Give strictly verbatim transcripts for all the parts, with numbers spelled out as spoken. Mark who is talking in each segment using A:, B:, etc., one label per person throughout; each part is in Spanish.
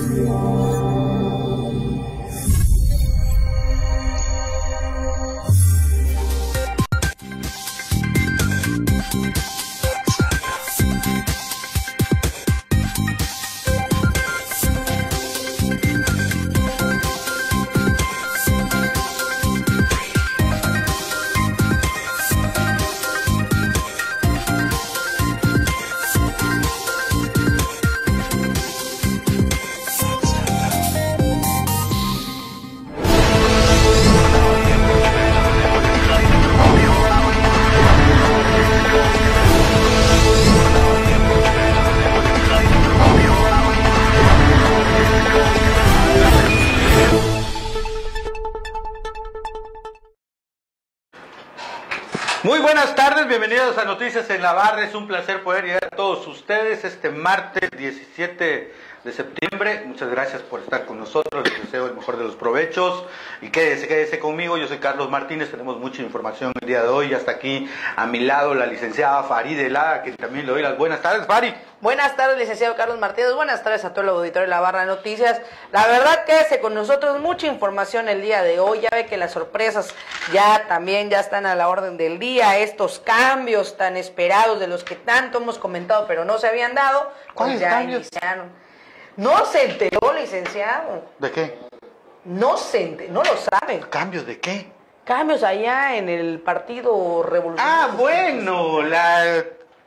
A: Muy buenas tardes, bienvenidos a Noticias en la Barra. Es un placer poder llegar a todos ustedes este martes diecisiete de septiembre. Muchas gracias por estar con nosotros, les deseo el mejor de los provechos y quédese, quédese conmigo. Yo soy Carlos Martínez, tenemos mucha información el día de hoy. Hasta aquí a mi lado la licenciada Farideh Lara, que también le doy las buenas tardes. Fari.
B: Buenas tardes, licenciado Carlos Martínez. Buenas tardes a todo el auditorio de la Barra de Noticias. La verdad, quédese con nosotros, mucha información el día de hoy. Ya ve que las sorpresas ya también ya están a la orden del día. Estos cambios tan esperados de los que tanto hemos comentado, pero no se habían dado,
A: ¿cuáles
B: pues ya
A: cambios?
B: iniciaron. No se enteró, licenciado.
A: ¿De qué?
B: No se enteró, no lo sabe.
A: ¿Cambios de qué?
B: Cambios allá en el Partido Revolucionario.
A: Ah, bueno, la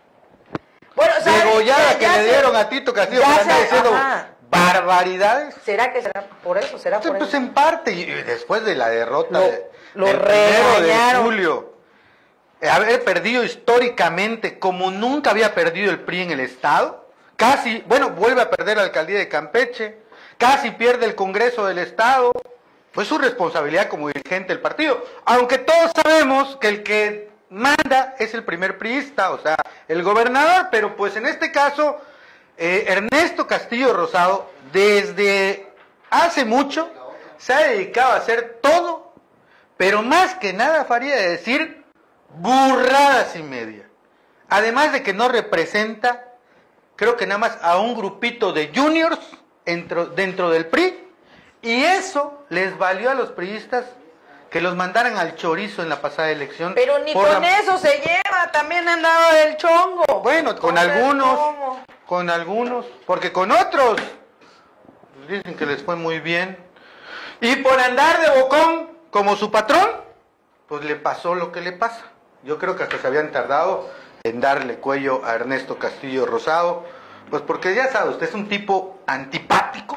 B: Bueno, ¿sabes?
A: degollada
B: Ya-
A: que
B: ya
A: le
B: se-
A: dieron a Tito Castillo
B: ya
A: por
B: se-
A: andar diciendo
B: ajá.
A: barbaridades.
B: ¿Será que será por eso? ¿Será por
A: Pues
B: eso?
A: en parte, y después de la derrota
B: Lo-
A: de,
B: lo
A: del primero de
B: regañaron.
A: julio, eh, haber perdido históricamente como nunca había perdido el P R I en el Estado, casi, bueno, vuelve a perder la alcaldía de Campeche, casi pierde el Congreso del Estado, fue su responsabilidad como dirigente del partido, aunque todos sabemos que el que manda es el primer priista, o sea, el gobernador, pero pues en este caso, eh, Ernesto Castillo Rosado, desde hace mucho, se ha dedicado a hacer todo, pero más que nada, Farideh, de decir burradas y media. Además de que no representa, creo que nada más a un grupito de juniors dentro, dentro del P R I, y eso les valió a los priistas que los mandaran al chorizo en la pasada elección.
B: Pero ni
A: por
B: con
A: la-
B: eso se lleva, también andaba del chongo.
A: Bueno, con
B: Entonces,
A: algunos,
B: ¿cómo?
A: con algunos, porque con otros pues dicen que les fue muy bien. Y por andar de bocón como su patrón, pues le pasó lo que le pasa. Yo creo que hasta se habían tardado en darle cuello a Ernesto Castillo Rosado, pues porque ya sabe, usted es un tipo antipático.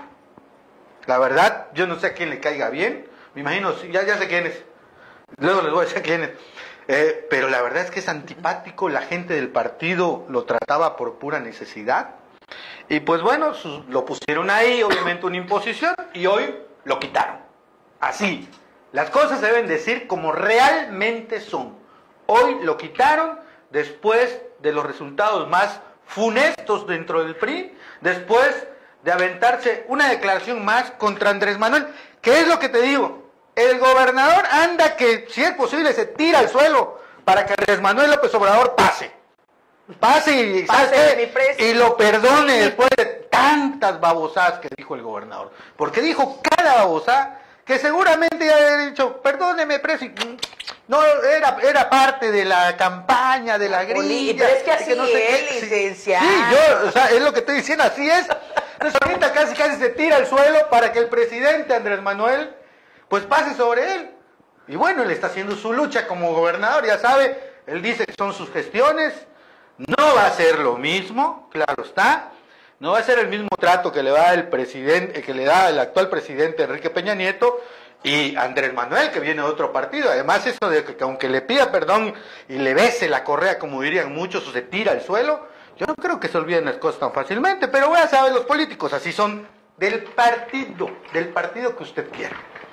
A: La verdad, yo no sé a quién le caiga bien. Me imagino, sí, ya, ya sé quién es. Luego les voy a decir quién es. Eh, pero la verdad es que es antipático. La gente del partido lo trataba por pura necesidad. Y pues bueno, sus- lo pusieron ahí, obviamente una imposición, y hoy lo quitaron. Así. Las cosas se deben decir como realmente son. Hoy lo quitaron después de los resultados más funestos dentro del P R I, después de aventarse una declaración más contra Andrés Manuel. ¿Qué es lo que te digo? El gobernador anda que, si es posible, se tira al suelo para que Andrés Manuel López Obrador pase. Pase y, ¿sabes
B: Pase,
A: qué?
B: mi precio.
A: Y lo perdone después de tantas babosadas que dijo el gobernador. Porque dijo cada babosada que seguramente ya había dicho, perdóneme, precio. No, era, era parte de la campaña, de la grilla.
B: Pero es que
A: y
B: así
A: no sé
B: es,
A: qué. Sí,
B: licenciado.
A: Sí, yo, o sea, es lo que estoy diciendo, así es. Entonces ahorita casi casi se tira al suelo para que el presidente Andrés Manuel pues pase sobre él. Y bueno, él está haciendo su lucha como gobernador, ya sabe, él dice que son sus gestiones, no va a ser lo mismo, claro está, no va a ser el mismo trato que le da el presidente, que le da el actual presidente Enrique Peña Nieto y Andrés Manuel, que viene de otro partido. Además, eso de que, que aunque le pida perdón y le bese la correa, como dirían muchos, o se tira al suelo, yo no creo que se olviden las cosas tan fácilmente, pero voy a saber, los políticos así son, del partido, del partido que usted quiera.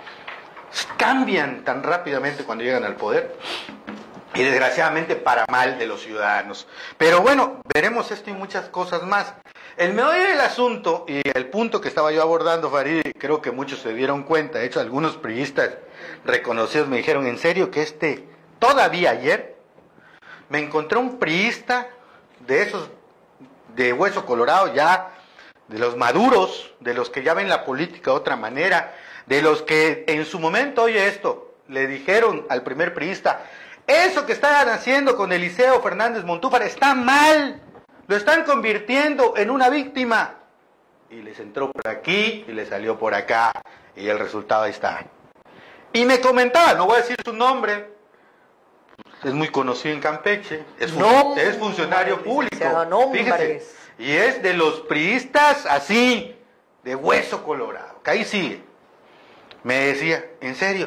A: Cambian tan rápidamente cuando llegan al poder y desgraciadamente para mal de los ciudadanos. Pero bueno, veremos esto y muchas cosas más. El meollo del asunto y el punto que estaba yo abordando, Farideh, creo que muchos se dieron cuenta, de hecho algunos priistas reconocidos me dijeron, en serio que este, todavía ayer, me encontré un priista de esos de hueso colorado ya, de los maduros, de los que ya ven la política de otra manera, de los que en su momento, oye esto, le dijeron al primer priista, eso que están haciendo con Eliseo Fernández Montúfar está mal, lo están convirtiendo en una víctima. Y les entró por aquí y les salió por acá, y el resultado ahí está. Y me comentaba, no voy a decir su nombre, es muy conocido en Campeche, es, fun no, es funcionario público,
B: no,
A: fíjese, y es de los priistas así, de hueso colorado, que ahí sigue. Me decía, ¿en serio?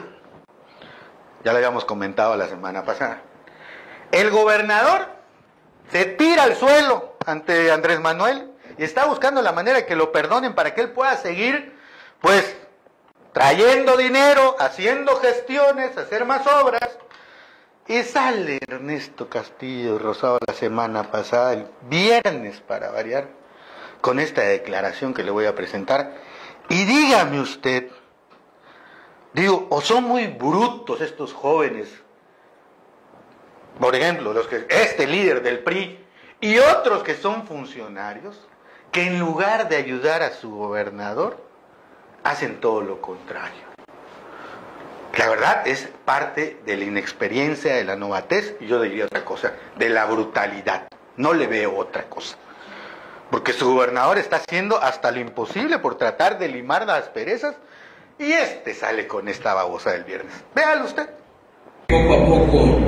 A: Ya lo habíamos comentado la semana pasada. El gobernador se tira al suelo ante Andrés Manuel y está buscando la manera de que lo perdonen para que él pueda seguir, pues, trayendo dinero, haciendo gestiones, hacer más obras. Y sale Ernesto Castillo Rosado la semana pasada, el viernes para variar, con esta declaración que le voy a presentar. Y dígame usted, digo, o son muy brutos estos jóvenes, por ejemplo, los que este líder del P R I y otros que son funcionarios, que en lugar de ayudar a su gobernador, hacen todo lo contrario. La verdad es parte de la inexperiencia, de la novatez, y yo diría otra cosa, de la brutalidad. No le veo otra cosa. Porque su gobernador está haciendo hasta lo imposible por tratar de limar las asperezas, y este sale con esta babosa del viernes. Véalo usted.
C: Poco a poco,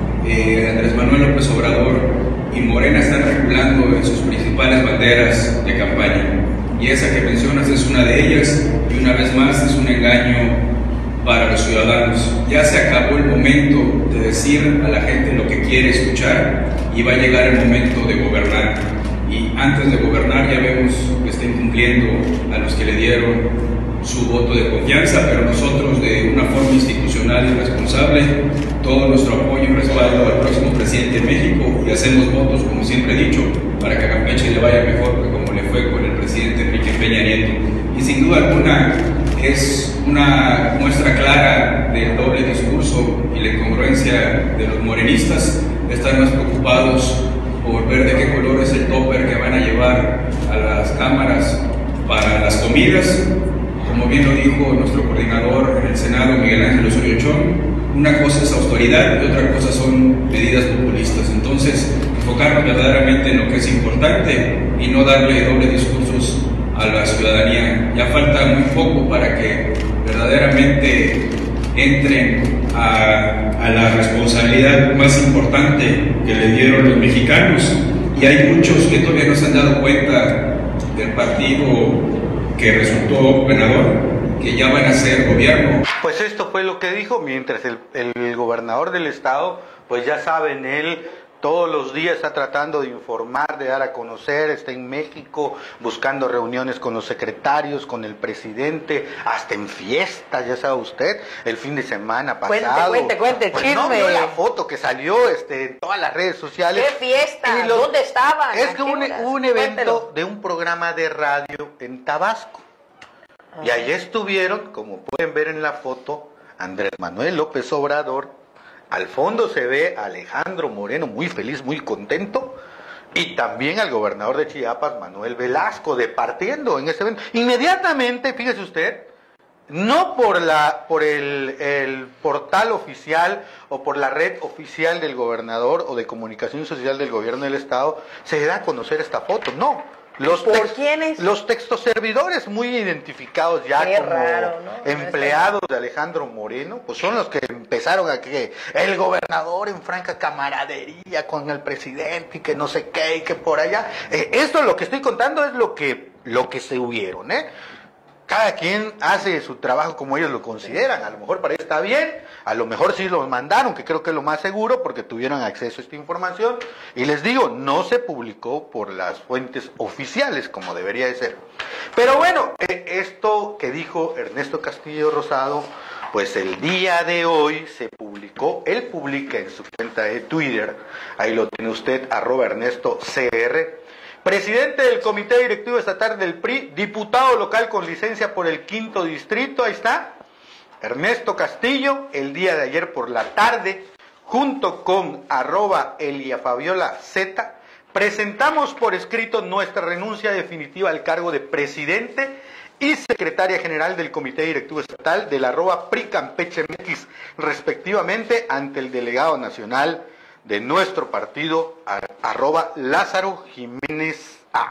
C: eh, Andrés Manuel López Obrador y Morena están reculando en sus principales banderas de campaña. Y esa que mencionas es una de ellas, y una vez más es un engaño para los ciudadanos. Ya se acabó el momento de decir a la gente lo que quiere escuchar, y va a llegar el momento de gobernar. Y antes de gobernar ya vemos que está incumpliendo a los que le dieron su voto de confianza, pero nosotros, de una forma institucional y responsable, todo nuestro apoyo y respaldo al próximo presidente de México, y hacemos votos, como siempre he dicho, para que a Campeche le vaya mejor que como le fue con el presidente Enrique Peña Nieto. Y sin duda alguna es una muestra clara del doble discurso y la incongruencia de los morenistas. Están más preocupados por ver de qué color es el topper que van a llevar a las cámaras para las comidas. Como bien lo dijo nuestro coordinador en el Senado, Miguel Ángel Osorio Chong, una cosa es autoridad y otra cosa son medidas populistas. Entonces, enfocarnos verdaderamente en lo que es importante y no darle doble discursos a la ciudadanía. Ya falta muy poco para que verdaderamente entren a, a la responsabilidad más importante que le dieron los mexicanos, y hay muchos que todavía no se han dado cuenta del partido que resultó ganador, que ya van a ser gobierno.
A: Pues esto fue lo que dijo, mientras el, el gobernador del estado, pues ya saben, él todos los días está tratando de informar, de dar a conocer, está en México buscando reuniones con los secretarios, con el presidente, hasta en fiestas, ya sabe usted, el fin de semana pasado.
B: Cuente, cuente, cuente,
A: pues
B: chisme.
A: No vio la foto que salió este, en todas las redes sociales.
B: ¿Qué fiesta?
A: Los,
B: ¿Dónde estaban?
A: Es que hubo un, un evento
B: Cuéntelo.
A: de un programa de radio en Tabasco. Ajá. Y ahí estuvieron, como pueden ver en la foto, Andrés Manuel López Obrador. Al fondo se ve a Alejandro Moreno muy feliz, muy contento, y también al gobernador de Chiapas, Manuel Velasco, departiendo en ese evento. Inmediatamente, fíjese usted, no por la por el, el portal oficial o por la red oficial del gobernador o de comunicación social del gobierno del estado, se da a conocer esta foto, no. Los
B: ¿Por
A: text,
B: quiénes?
A: Los textoservidores muy identificados ya
B: Qué
A: como
B: raro, ¿no?
A: empleados de Alejandro Moreno, pues son los que empezaron a que el gobernador en franca camaradería con el presidente y que no sé qué y que por allá. Eh, esto lo que estoy contando es lo que, lo que se hubieron, ¿eh? Cada quien hace su trabajo como ellos lo consideran. A lo mejor para ellos está bien, a lo mejor sí los mandaron, que creo que es lo más seguro, porque tuvieron acceso a esta información. Y les digo, no se publicó por las fuentes oficiales, como debería de ser. Pero bueno, eh, esto que dijo Ernesto Castillo Rosado, pues el día de hoy se publicó, él publica en su cuenta de Twitter, ahí lo tiene usted, arroba Ernesto C R, presidente del Comité Directivo Estatal del P R I, diputado local con licencia por el quinto distrito, ahí está, Ernesto Castillo, el día de ayer por la tarde, junto con arroba Elia Fabiola Z, presentamos por escrito nuestra renuncia definitiva al cargo de presidente y secretaria general del Comité Directivo Estatal del arroba P R I Campeche M X, respectivamente, ante el delegado nacional de nuestro partido, arroba Lázaro Jiménez A.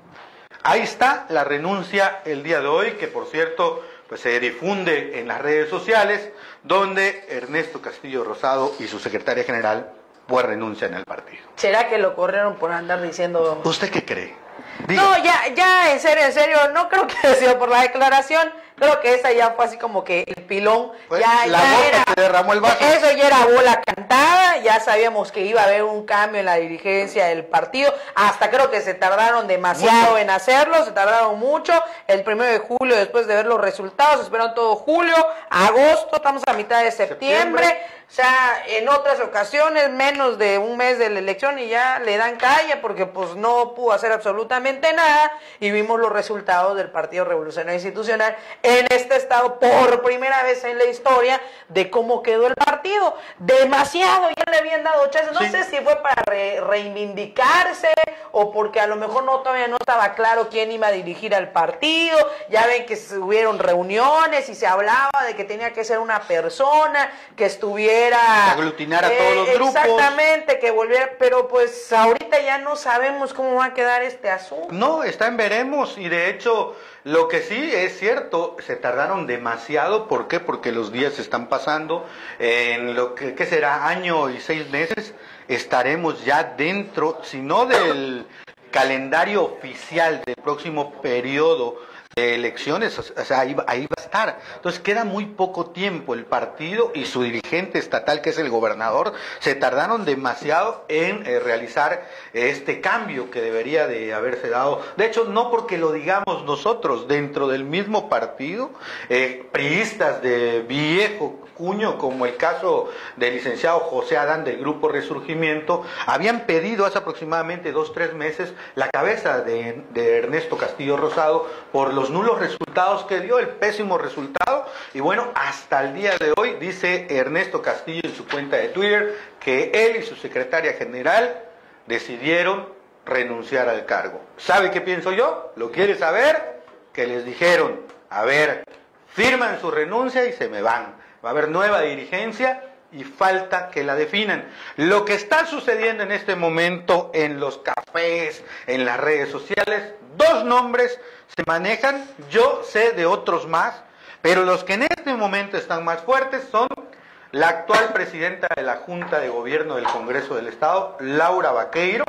A: Ahí está la renuncia el día de hoy, que por cierto pues se difunde en las redes sociales, donde Ernesto Castillo Rosado y su secretaria general pues renuncian al partido.
B: ¿Será que lo corrieron por andar diciendo...?
A: ¿Usted qué cree? Diga.
B: No, ya, ya, en serio, en serio, no creo que haya sido por la declaración, creo que esa ya fue así como que el pilón,
A: pues
B: ya,
A: la
B: ya
A: gota
B: era,
A: que derramó el vaso.
B: Eso ya era bola cantada, ya sabíamos que iba a haber un cambio en la dirigencia del partido, hasta creo que se tardaron demasiado mucho en hacerlo, se tardaron mucho, el primero de julio, después de ver los resultados, esperaron todo julio, agosto, estamos a mitad de septiembre, septiembre. O sea, en otras ocasiones, menos de un mes de la elección y ya le dan calle porque pues no pudo hacer absolutamente nada y vimos los resultados del Partido Revolucionario Institucional en este estado por primera vez en la historia de cómo quedó el partido. Demasiado, ya le habían dado chance, no sí. sé si fue para re reivindicarse o porque a lo mejor no todavía no estaba claro quién iba a dirigir al partido, ya ven que hubieron reuniones y se hablaba de que tenía que ser una persona que estuviera
A: aglutinar a eh, todos los grupos.
B: Exactamente, que volviera, pero pues ahorita ya no sabemos cómo va a quedar este asunto.
A: No, está en veremos, y de hecho, lo que sí es cierto, se tardaron demasiado. ¿Por qué? Porque los días están pasando, en lo que ¿qué será? Año y seis meses, estaremos ya dentro, si no del calendario oficial del próximo periodo de elecciones, o sea, ahí, ahí va a estar. Entonces queda muy poco tiempo. El partido y su dirigente estatal, que es el gobernador, se tardaron demasiado en eh, realizar este cambio que debería de haberse dado. De hecho, no porque lo digamos nosotros, dentro del mismo partido, eh, priistas de viejo cuño, como el caso del licenciado José Adán del Grupo Resurgimiento, habían pedido hace aproximadamente dos, tres meses la cabeza de, de Ernesto Castillo Rosado por los nulos resultados que dio, el pésimo resultado, y bueno, hasta el día de hoy dice Ernesto Castillo en su cuenta de Twitter que él y su secretaria general decidieron renunciar al cargo. ¿Sabe qué pienso yo? ¿Lo quiere saber? Que les dijeron, a ver, firman su renuncia y se me van. Va a haber nueva dirigencia y falta que la definan. Lo que está sucediendo en este momento en los cafés, en las redes sociales, dos nombres se manejan, yo sé de otros más, pero los que en este momento están más fuertes son la actual presidenta de la Junta de Gobierno del Congreso del Estado, Laura Vaqueiro,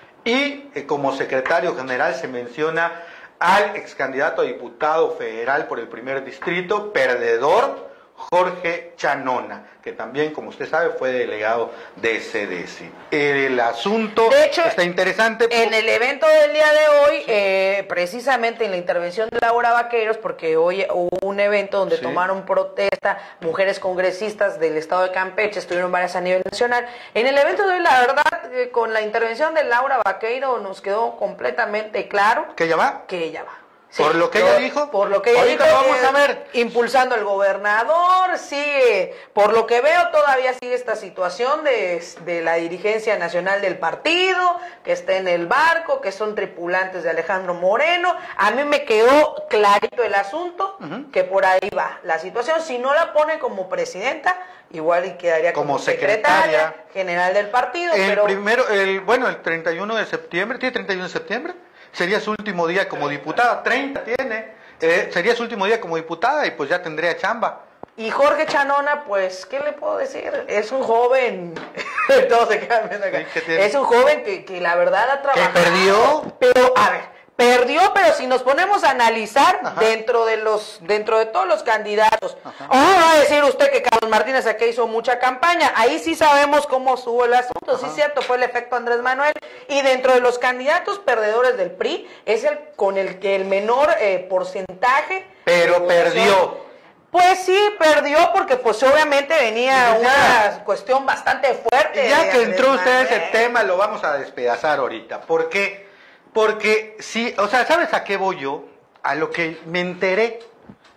A: y eh, como secretario general se menciona al ex candidato a diputado federal por el primer distrito, perdedor, Jorge Chanona, que también, como usted sabe, fue delegado de C D C. El asunto
B: de hecho,
A: está interesante.
B: En el evento del día de hoy, sí. eh, precisamente en la intervención de Laura Vaqueiros, porque hoy hubo un evento donde sí. tomaron protesta mujeres congresistas del estado de Campeche, estuvieron varias a nivel nacional. En el evento de hoy, la verdad, eh, con la intervención de Laura Vaqueiro nos quedó completamente claro.
A: ¿Que ella va?
B: Que ella va. Sí,
A: por lo que ella dijo,
B: por lo que ella
A: ahorita
B: dijo,
A: lo vamos
B: eh,
A: a ver.
B: Impulsando al gobernador, sigue, por lo que veo todavía sigue esta situación de, de la dirigencia nacional del partido, que está en el barco, que son tripulantes de Alejandro Moreno. A mí me quedó clarito el asunto, uh-huh. que por ahí va la situación. Si no la pone como presidenta, igual y quedaría como, como secretaria, secretaria general del partido.
A: El
B: pero
A: primero, el bueno, el treinta y uno de septiembre, ¿tiene treinta y uno de septiembre? Sería su último día como diputada, treinta tiene, eh, sería su último día como diputada y pues ya tendría chamba.
B: Y Jorge Chanona, pues, ¿qué le puedo decir? Es un joven, todos se quedan viendo acá. Sí, es un joven que, que la verdad ha trabajado.
A: ¿Que perdió?
B: Pero, a ver, perdió, pero si nos ponemos a analizar Ajá. dentro de los, dentro de todos los candidatos, Ajá. oh, va a decir usted que Carlos Martínez aquí hizo mucha campaña, ahí sí sabemos cómo estuvo el asunto, Ajá. sí es cierto, fue el efecto Andrés Manuel, y dentro de los candidatos perdedores del P R I, es el con el que el menor eh, porcentaje...
A: Pero perdió.
B: Pues sí, perdió porque pues obviamente venía pues una ya, cuestión bastante fuerte.
A: Ya que entró usted a ese tema, lo vamos a despedazar ahorita, ¿por qué? Porque sí, o sea, ¿sabes a qué voy yo? A lo que me enteré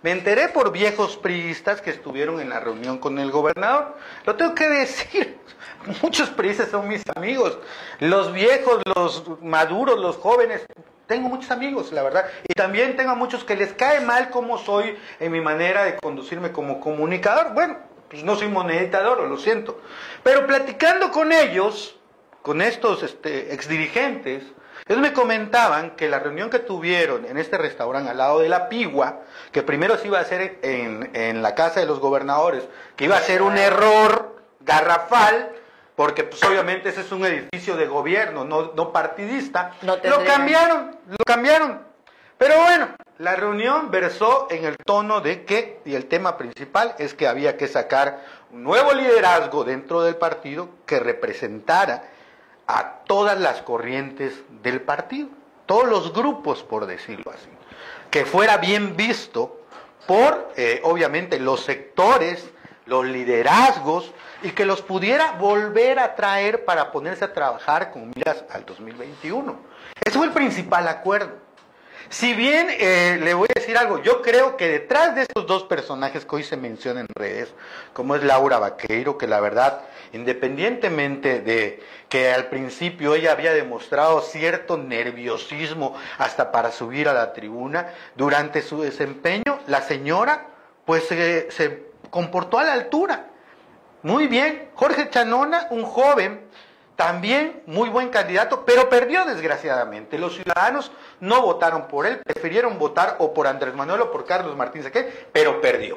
A: Me enteré por viejos priistas que estuvieron en la reunión con el gobernador. Lo tengo que decir, muchos priistas son mis amigos. Los viejos, los maduros, los jóvenes, tengo muchos amigos, la verdad. Y también tengo a muchos que les cae mal cómo soy en mi manera de conducirme como comunicador. Bueno, pues no soy moneditador, lo siento. Pero platicando con ellos, con estos este, exdirigentes, ellos me comentaban que la reunión que tuvieron en este restaurante al lado de la Pigua, que primero se iba a hacer en, en la casa de los gobernadores, que iba a ser un error garrafal, porque pues obviamente ese es un edificio de gobierno, no, no partidista,
B: no
A: lo cambiaron, lo cambiaron. Pero bueno, la reunión versó en el tono de que, y el tema principal es que había que sacar un nuevo liderazgo dentro del partido que representara a todas las corrientes del partido, todos los grupos, por decirlo así, que fuera bien visto por, eh, obviamente, los sectores, los liderazgos, y que los pudiera volver a traer para ponerse a trabajar con miras al dos mil veintiuno. Ese fue el principal acuerdo. Si bien, eh, le voy a decir algo, yo creo que detrás de estos dos personajes que hoy se mencionan en redes, como es Laura Vaqueiro, que la verdad, independientemente de que al principio ella había demostrado cierto nerviosismo hasta para subir a la tribuna, durante su desempeño, la señora pues se, se comportó a la altura. Muy bien, Jorge Chanona, un joven, también muy buen candidato, pero perdió desgraciadamente. Los ciudadanos no votaron por él, prefirieron votar o por Andrés Manuel o por Carlos Martín Saqué, pero perdió.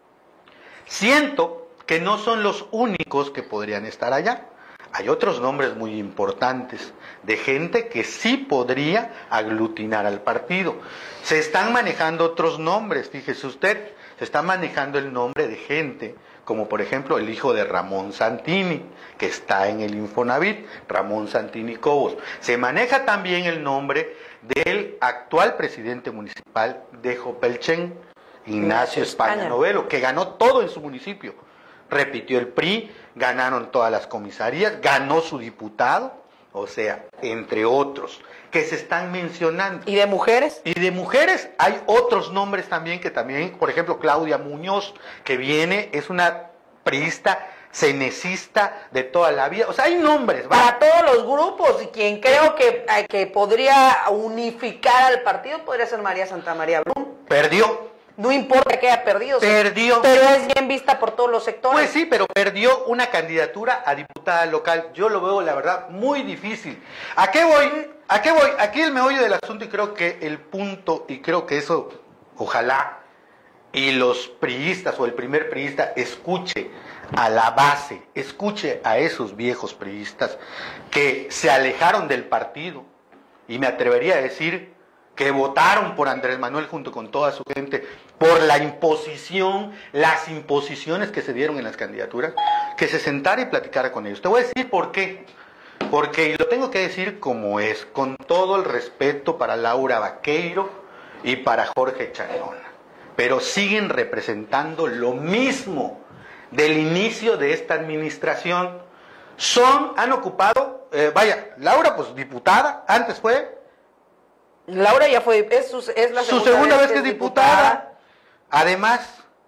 A: Siento que no son los únicos que podrían estar allá. Hay otros nombres muy importantes de gente que sí podría aglutinar al partido. Se están manejando otros nombres, fíjese usted, se está manejando el nombre de gente como por ejemplo el hijo de Ramón Santini, que está en el Infonavit, Ramón Santini Cobos. Se maneja también el nombre del actual presidente municipal de Jopelchen, Ignacio España Novelo, que ganó todo en su municipio. Repitió el P R I, ganaron todas las comisarías, ganó su diputado, o sea, entre otros, que se están mencionando.
B: ¿Y de mujeres?
A: Y de mujeres hay otros nombres también, que también, por ejemplo, Claudia Muñoz, que viene, es una priista cenecista de toda la vida. O sea, hay nombres.
B: Para todos los grupos, y quien creo que, que podría unificar al partido podría ser María Santa María Blum.
A: Perdió.
B: No importa que haya perdido.
A: Perdió.
B: Pero es bien vista por todos los sectores.
A: Pues sí, pero perdió una candidatura a diputada local. Yo lo veo, la verdad, muy difícil. ¿A qué voy? ¿A qué voy? Aquí el meollo del asunto, y creo que el punto, y creo que eso, ojalá, y los priistas o el primer priista escuche a la base, escuche a esos viejos priistas que se alejaron del partido, y me atrevería a decir que votaron por Andrés Manuel junto con toda su gente, por la imposición, las imposiciones que se dieron en las candidaturas, que se sentara y platicara con ellos. Te voy a decir por qué. Porque, y lo tengo que decir como es, con todo el respeto para Laura Vaqueiro y para Jorge Chanona, pero siguen representando lo mismo del inicio de esta administración. Son, han ocupado, eh, vaya, Laura pues diputada, antes fue...
B: Laura ya fue, es, su, es la
A: su
B: segunda,
A: segunda vez
B: vez
A: que es diputada. diputada. Además,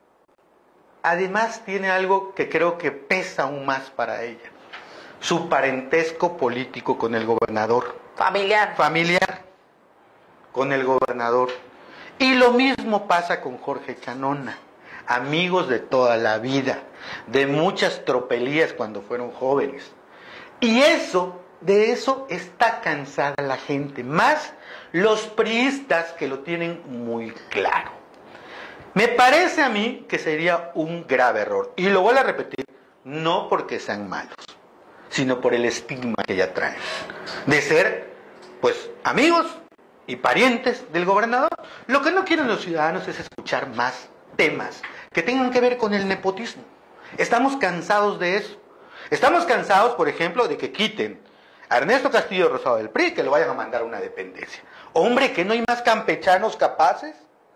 A: además tiene algo que creo que pesa aún más para ella. Su parentesco político con el gobernador.
B: Familiar.
A: Familiar con el gobernador. Y lo mismo pasa con Jorge Chanona. Amigos de toda la vida, de muchas tropelías cuando fueron jóvenes. Y eso, de eso está cansada la gente, más los priistas que lo tienen muy claro. Me parece a mí que sería un grave error. Y lo voy a repetir, no porque sean malos, sino por el estigma que ya traen, de ser, pues, amigos y parientes del gobernador. Lo que no quieren los ciudadanos es escuchar más temas que tengan que ver con el nepotismo. Estamos cansados de eso. Estamos cansados, por ejemplo, de que quiten a Ernesto Castillo Rosado del P R I, que lo vayan a mandar a una dependencia. Hombre, que no hay más campechanos capaces.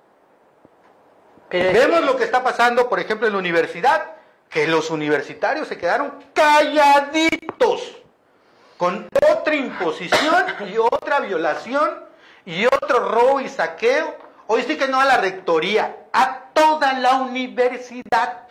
A: Pero vemos lo que está pasando, por ejemplo, en la universidad, que los universitarios se quedaron calladitos, con otra imposición y otra violación y otro robo y saqueo, Hoy sí que no a la rectoría, a toda la universidad.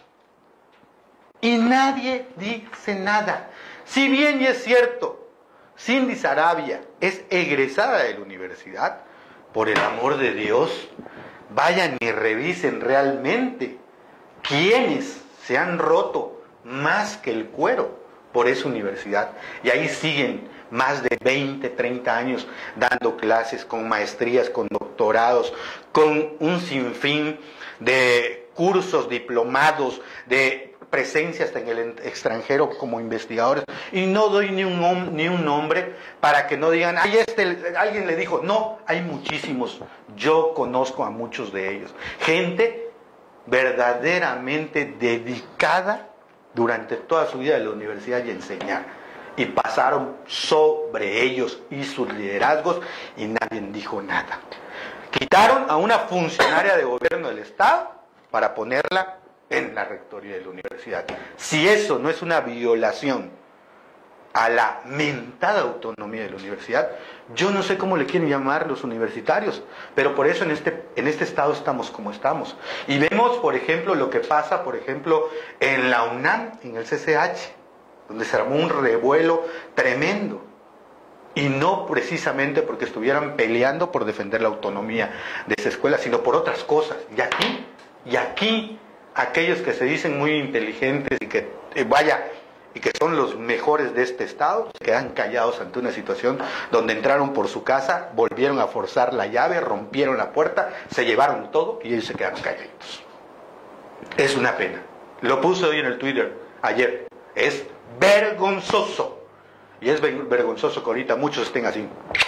A: Y nadie dice nada. Si bien y es cierto, Cindy Sarabia es egresada de la universidad, por el amor de Dios, vayan y revisen realmente quiénes se han roto más que el cuero por esa universidad. Y ahí siguen más de veinte, treinta años dando clases con maestrías, con doctorados, con un sinfín de cursos, diplomados, de presencia hasta en el extranjero como investigadores, y no doy ni un, ni un nombre para que no digan, ay, este, alguien le dijo, no, hay muchísimos, yo conozco a muchos de ellos, gente verdaderamente dedicada durante toda su vida a la universidad y a enseñar. Y pasaron sobre ellos y sus liderazgos y nadie dijo nada. Quitaron a una funcionaria de gobierno del Estado para ponerla en la rectoría de la universidad. Si eso no es una violación a la mentada autonomía de la universidad, yo no sé cómo le quieren llamar los universitarios, pero por eso en este, en este estado estamos como estamos. Y vemos, por ejemplo, lo que pasa, por ejemplo, en la UNAM, en el C C H, donde se armó un revuelo tremendo, y no precisamente porque estuvieran peleando por defender la autonomía de esa escuela, sino por otras cosas. Y aquí, y aquí, aquellos que se dicen muy inteligentes y que, eh, vaya, y que son los mejores de este estado, se quedan callados ante una situación donde entraron por su casa, volvieron a forzar la llave, rompieron la puerta, se llevaron todo y ellos se quedaron calladitos. Es una pena. Lo puse hoy en el Twitter, ayer. Es vergonzoso. Y es vergonzoso que ahorita muchos estén así,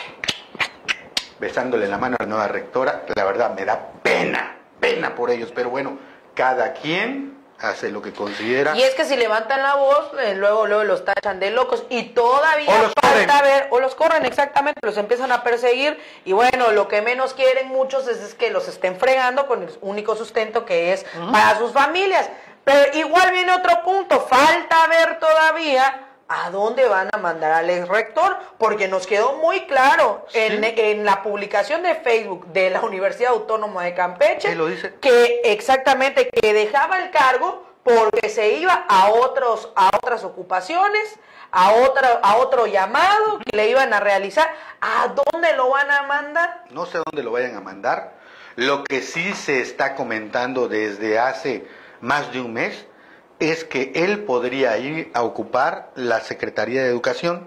A: besándole la mano a la nueva rectora. La verdad me da pena, pena por ellos, pero bueno, cada quien hace lo que considera.
B: Y es que si levantan la voz, eh, luego luego los tachan de locos y todavía
A: o los
B: falta
A: corren.
B: ver, o los corren exactamente, los empiezan a perseguir y bueno, lo que menos quieren muchos es, es que los estén fregando con el único sustento que es uh-huh. para sus familias. Pero igual viene otro punto, falta ver todavía a dónde van a mandar al ex rector, porque nos quedó muy claro ¿Sí? en, en la publicación de Facebook de la Universidad Autónoma de Campeche,
A: lo dice?
B: que exactamente que dejaba el cargo porque se iba a otros a otras ocupaciones, a otra a otro llamado que le iban a realizar. ¿A dónde lo van a mandar?
A: No sé a dónde lo vayan a mandar. Lo que sí se está comentando desde hace más de un mes es que él podría ir a ocupar la Secretaría de Educación.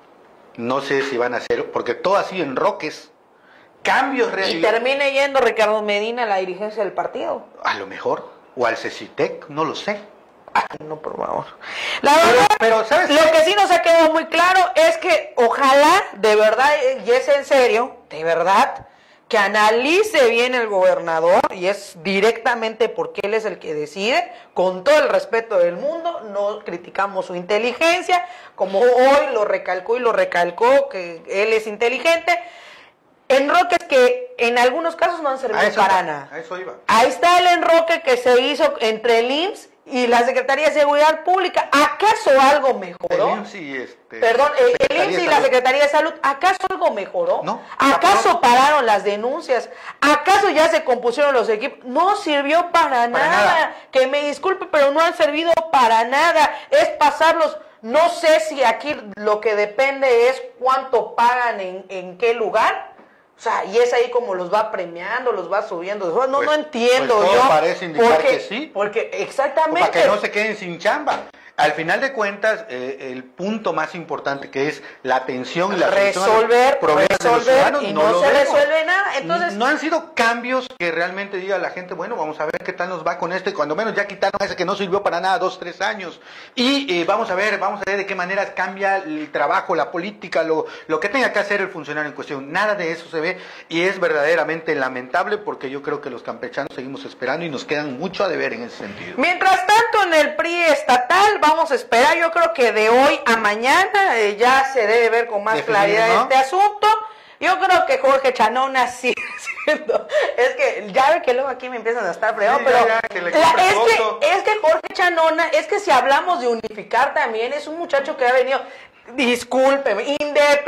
A: No sé si van a hacer, porque todo así en roques, cambios reales.
B: Y termine yendo Ricardo Medina a la dirigencia del partido.
A: A lo mejor, o al CECITEC, no lo sé.
B: Ay, no, por favor. La verdad,
A: pero, pero ¿sabes
B: lo
A: qué?
B: que sí nos ha quedado muy claro es que ojalá, de verdad, y es en serio, de verdad, que analice bien el gobernador, y es directamente porque él es el que decide, con todo el respeto del mundo, no criticamos su inteligencia, como hoy lo recalcó y lo recalcó, que él es inteligente, enroques que en algunos casos no han servido para
A: iba,
B: nada.
A: A eso iba.
B: Ahí está el enroque que se hizo entre el I M S S y la Secretaría de Seguridad Pública. ¿Acaso algo mejoró?
A: El I M S S y este,
B: Perdón, el, el I M S S y la
A: Salud.
B: Secretaría de Salud, ¿acaso algo mejoró?
A: No.
B: ¿Acaso
A: no.
B: pararon las denuncias? ¿Acaso ya se compusieron los equipos? No sirvió para,
A: Para
B: nada.
A: nada.
B: Que me disculpe, pero no han servido para nada. Es pasarlos. No sé si aquí lo que depende es cuánto pagan en, en qué lugar. O sea, y es ahí como los va premiando, los va subiendo. No,
A: Pues,
B: no entiendo
A: pues todo
B: yo.
A: parece indicar
B: porque,
A: que sí.
B: Porque exactamente.
A: Para que no se queden sin chamba. Al final de cuentas, eh, el punto más importante que es la atención y la solución a los
B: resolver,
A: problemas de los
B: resolver
A: ciudadanos,
B: y
A: no,
B: no
A: lo
B: se
A: vemos.
B: resuelve nada. Entonces,
A: no han sido cambios que realmente diga la gente, bueno, vamos a ver qué tal nos va con esto, y cuando menos ya quitaron ese que no sirvió para nada, dos, tres años, y eh, vamos a ver, vamos a ver de qué manera cambia el trabajo, la política, lo, lo que tenga que hacer el funcionario en cuestión. Nada de eso se ve, y es verdaderamente lamentable, porque yo creo que los campechanos seguimos esperando y nos quedan mucho a deber en ese sentido.
B: mientras tanto, en el P R I estatal, vamos a esperar, yo creo que de hoy a mañana eh, ya se debe ver con más
A: Definir,
B: claridad
A: ¿no?
B: este asunto. Yo creo que Jorge Chanona sigue siendo, es que ya ve que luego aquí me empiezan a estar fregando,
A: Sí,
B: pero
A: ya, ya, que le
B: la-
A: compre
B: es,
A: voto.
B: que, es que Jorge Chanona, es que si hablamos de unificar también, es un muchacho que ha venido, discúlpeme,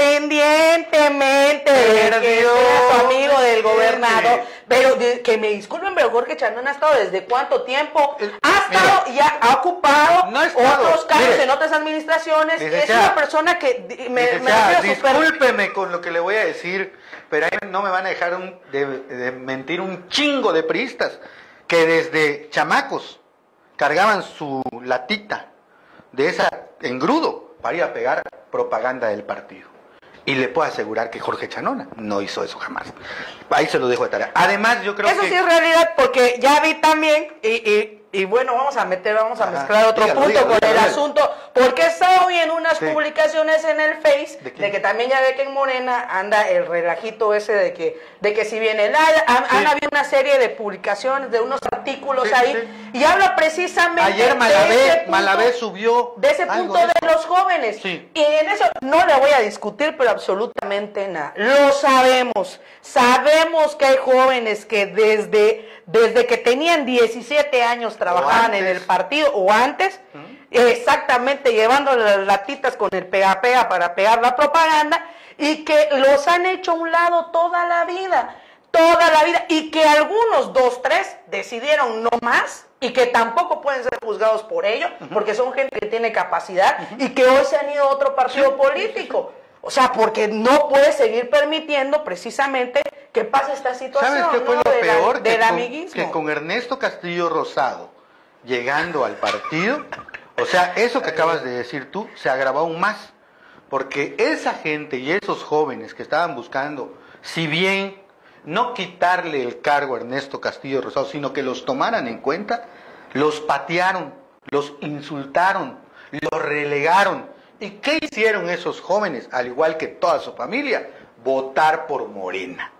B: independientemente de que sea su amigo del gobernador, pero de, que me disculpen, pero Jorge Chanón ha estado desde cuánto tiempo, ha estado y ha, ha ocupado
A: no estado,
B: otros cargos
A: mire,
B: en otras administraciones, es una persona que me, me
A: discúlpeme super... con lo que le voy a decir, pero ahí no me van a dejar un, de, de mentir un chingo de priistas que desde chamacos cargaban su latita de esa engrudo para ir a pegar propaganda del partido. Y le puedo asegurar que Jorge Chanona no hizo eso jamás. Ahí se lo dejo de tarea. Además, yo creo
B: eso
A: que...
B: Eso sí es realidad, porque ya vi también, y, y, y bueno, vamos a meter, vamos a Ajá, mezclar otro dígalo, punto dígalo, con dígalo, el dígalo. asunto, porque está hoy en unas sí. publicaciones en el Face, ¿De, de que también ya ve que en Morena anda el relajito ese de que, de que si viene el han, sí. han habido una serie de publicaciones, de unos artículos sí, ahí, sí. y habla precisamente
A: Ayer Malavé, de ese punto, Malavé subió
B: de ese punto de, de los jóvenes, sí. y en eso no le voy a discutir, pero absolutamente nada, lo sabemos, sabemos que hay jóvenes que desde, desde que tenían diecisiete años trabajaban en el partido, o antes, ¿Mm? exactamente, llevando las latitas con el pega-pega para pegar la propaganda, y que los han hecho a un lado toda la vida, toda la vida, y que algunos, dos, tres, decidieron no más, y que tampoco pueden ser juzgados por ello, uh-huh. porque son gente que tiene capacidad, uh-huh. y que hoy se han ido a otro partido sí, político. O sea, porque no puede seguir permitiendo precisamente que pase esta situación.
A: ¿Sabes qué fue
B: ¿no?
A: lo
B: de
A: peor?
B: La,
A: que,
B: del
A: con,
B: amiguismo.
A: que con Ernesto Castillo Rosado llegando al partido, o sea, eso que acabas de decir tú se agravó aún más, porque esa gente y esos jóvenes que estaban buscando, si bien no quitarle el cargo a Ernesto Castillo Rosado, sino que los tomaran en cuenta, los patearon, los insultaron, los relegaron. ¿Y qué hicieron esos jóvenes, al igual que toda su familia? Votar por Morena.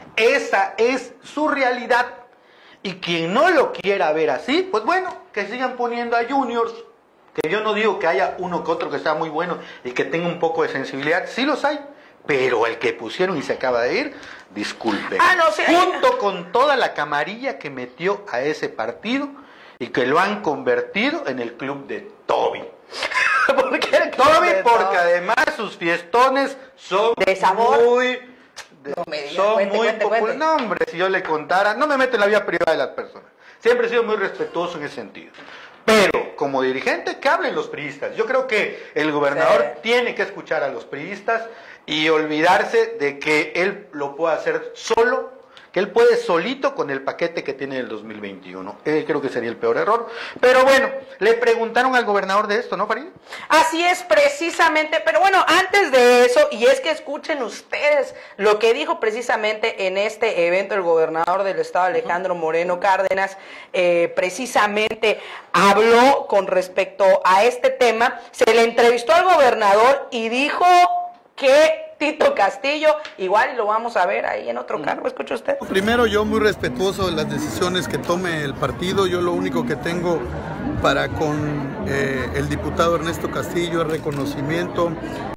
A: Esa es su realidad. Y quien no lo quiera ver así, pues bueno, que sigan poniendo a juniors, que yo no digo que haya uno que otro que sea muy bueno y que tenga un poco de sensibilidad, sí los hay, pero el que pusieron y se acaba de ir, disculpen,
B: ah, no, sí,
A: junto hay... con toda la camarilla que metió a ese partido y que lo han convertido en el club de Toby.
B: ¿Por qué
A: Toby? Porque además sus fiestones son
B: de sabor.
A: muy... De,
B: no me digas,
A: son
B: cuente,
A: muy
B: cuente,
A: populares.
B: cuente.
A: No, hombre, si yo le contara, no me meto en la vida privada de las personas. Siempre he sido muy respetuoso en ese sentido. Pero, como dirigente, que hablen los priistas. Yo creo que el gobernador sí. tiene que escuchar a los priistas y olvidarse de que él lo pueda hacer solo, que él puede solito con el paquete que tiene el dos mil veintiuno. Eh, creo que sería el peor error. Pero bueno, le preguntaron al gobernador de esto, ¿no, Farid?
B: Así es, precisamente. Pero bueno, antes de eso, y es que escuchen ustedes lo que dijo precisamente en este evento el gobernador del estado, Alejandro Moreno Cárdenas, eh, precisamente habló con respecto a este tema. Se le entrevistó al gobernador y dijo que Tito Castillo, igual lo vamos a ver ahí en otro cargo, escucha usted.
D: Primero, yo muy respetuoso de las decisiones que tome el partido. Yo lo único que tengo para con eh, el diputado Ernesto Castillo es reconocimiento,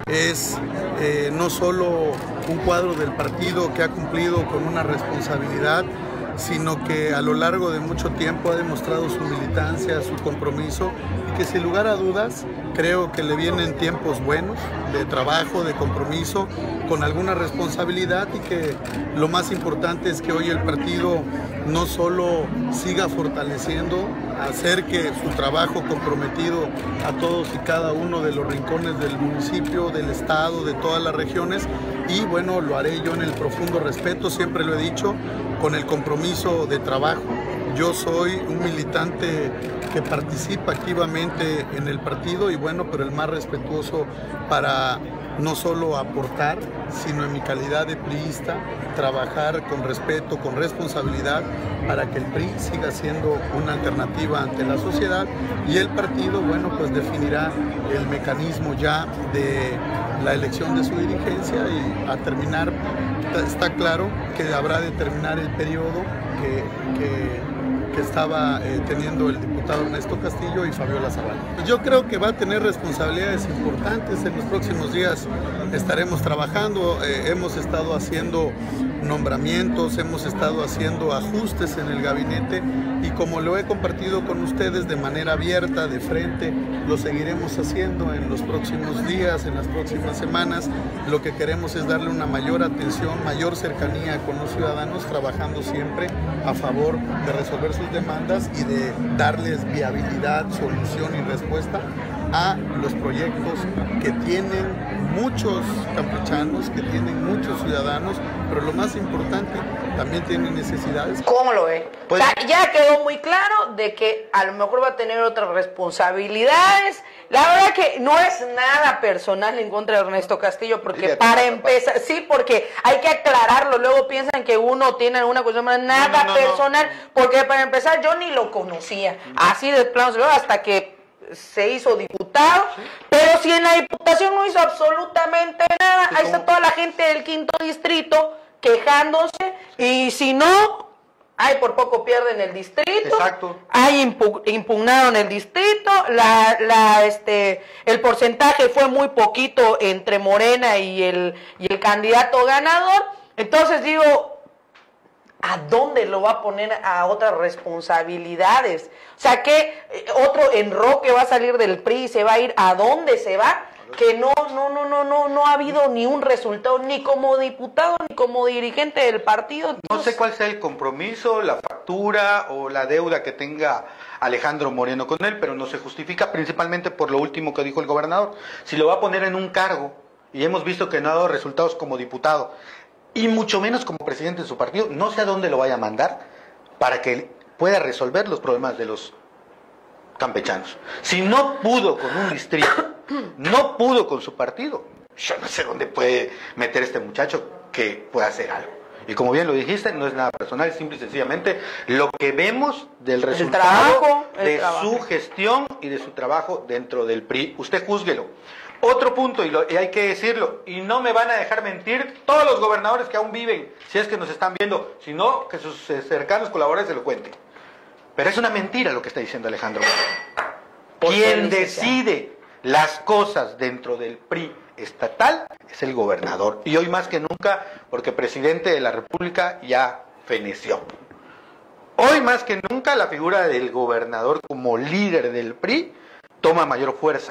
D: es eh, no solo un cuadro del partido que ha cumplido con una responsabilidad, sino que a lo largo de mucho tiempo ha demostrado su militancia, su compromiso, y que sin lugar a dudas creo que le vienen tiempos buenos de trabajo, de compromiso, con alguna responsabilidad, y que lo más importante es que hoy el partido no solo siga fortaleciendo, hacer que su trabajo comprometido a todos y cada uno de los rincones del municipio, del estado, de todas las regiones, y bueno, lo haré yo en el profundo respeto, siempre lo he dicho, con el compromiso de trabajo. Yo soy un militante que participa activamente en el partido y bueno, pero el más respetuoso para no solo aportar, sino en mi calidad de priista, trabajar con respeto, con responsabilidad, para que el P R I siga siendo una alternativa ante la sociedad, y el partido, bueno, pues definirá el mecanismo ya de la elección de su dirigencia, y a terminar, está claro que habrá de terminar el periodo que, que que estaba eh, teniendo el diputado Ernesto Castillo y Fabiola Zavala. Yo creo que va a tener responsabilidades importantes. En los próximos días estaremos trabajando, eh, hemos estado haciendo nombramientos, hemos estado haciendo ajustes en el gabinete y como lo he compartido con ustedes de manera abierta, de frente, lo seguiremos haciendo en los próximos días, en las próximas semanas. Lo que queremos es darle una mayor atención, mayor cercanía con los ciudadanos, trabajando siempre a favor de resolver sus demandas y de darles viabilidad, solución y respuesta a los proyectos que tienen muchos campechanos, que tienen muchos ciudadanos, pero lo más importante, también tienen necesidades.
B: ¿Cómo lo ve?
A: Pues,
B: o sea, ya quedó muy claro de que a lo mejor va a tener otras responsabilidades. La verdad que no es nada personal en contra de Ernesto Castillo, porque para empezar, sí, porque hay que aclararlo, luego piensan que uno tiene alguna cosa más, nada
A: no, no, no,
B: personal,
A: no.
B: porque para empezar yo ni lo conocía, así de plano, hasta que se hizo diputado, ¿sí? Pero si en la diputación no hizo absolutamente nada, ahí está toda la gente del quinto distrito quejándose, y si no, ay, por poco pierden el distrito.
A: Exacto.
B: Hay impu impugnaron el distrito, la, la, este, el porcentaje fue muy poquito entre Morena y el, y el candidato ganador. Entonces digo, ¿a dónde lo va a poner a otras responsabilidades? O sea, ¿qué otro enroque va a salir del P R I? ¿Se va a ir? ¿A dónde se va? Que no, no, no, no, no, no ha habido ni un resultado, ni como diputado, ni como dirigente del partido.
A: No sé cuál sea el compromiso, la factura o la deuda que tenga Alejandro Moreno con él, pero no se justifica principalmente por lo último que dijo el gobernador. Si lo va a poner en un cargo, y hemos visto que no ha dado resultados como diputado, y mucho menos como presidente de su partido, no sé a dónde lo vaya a mandar para que pueda resolver los problemas de los campechanos. Si no pudo con un distrito, no pudo con su partido, yo no sé dónde puede meter este muchacho que pueda hacer algo. Y como bien lo dijiste, no es nada personal, es simple y sencillamente lo que vemos del resultado
B: trabajo,
A: de
B: trabajo.
A: su gestión y de su trabajo dentro del P R I. Usted júzguelo. Otro punto, y, lo, y hay que decirlo, y no me van a dejar mentir todos los gobernadores que aún viven, si es que nos están viendo, sino que sus eh, cercanos colaboradores se lo cuenten. Pero es una mentira lo que está diciendo Alejandro Moreno. Quien decide las cosas dentro del P R I estatal es el gobernador. Y hoy más que nunca, porque presidente de la República ya feneció. Hoy más que nunca la figura del gobernador como líder del P R I toma mayor fuerza.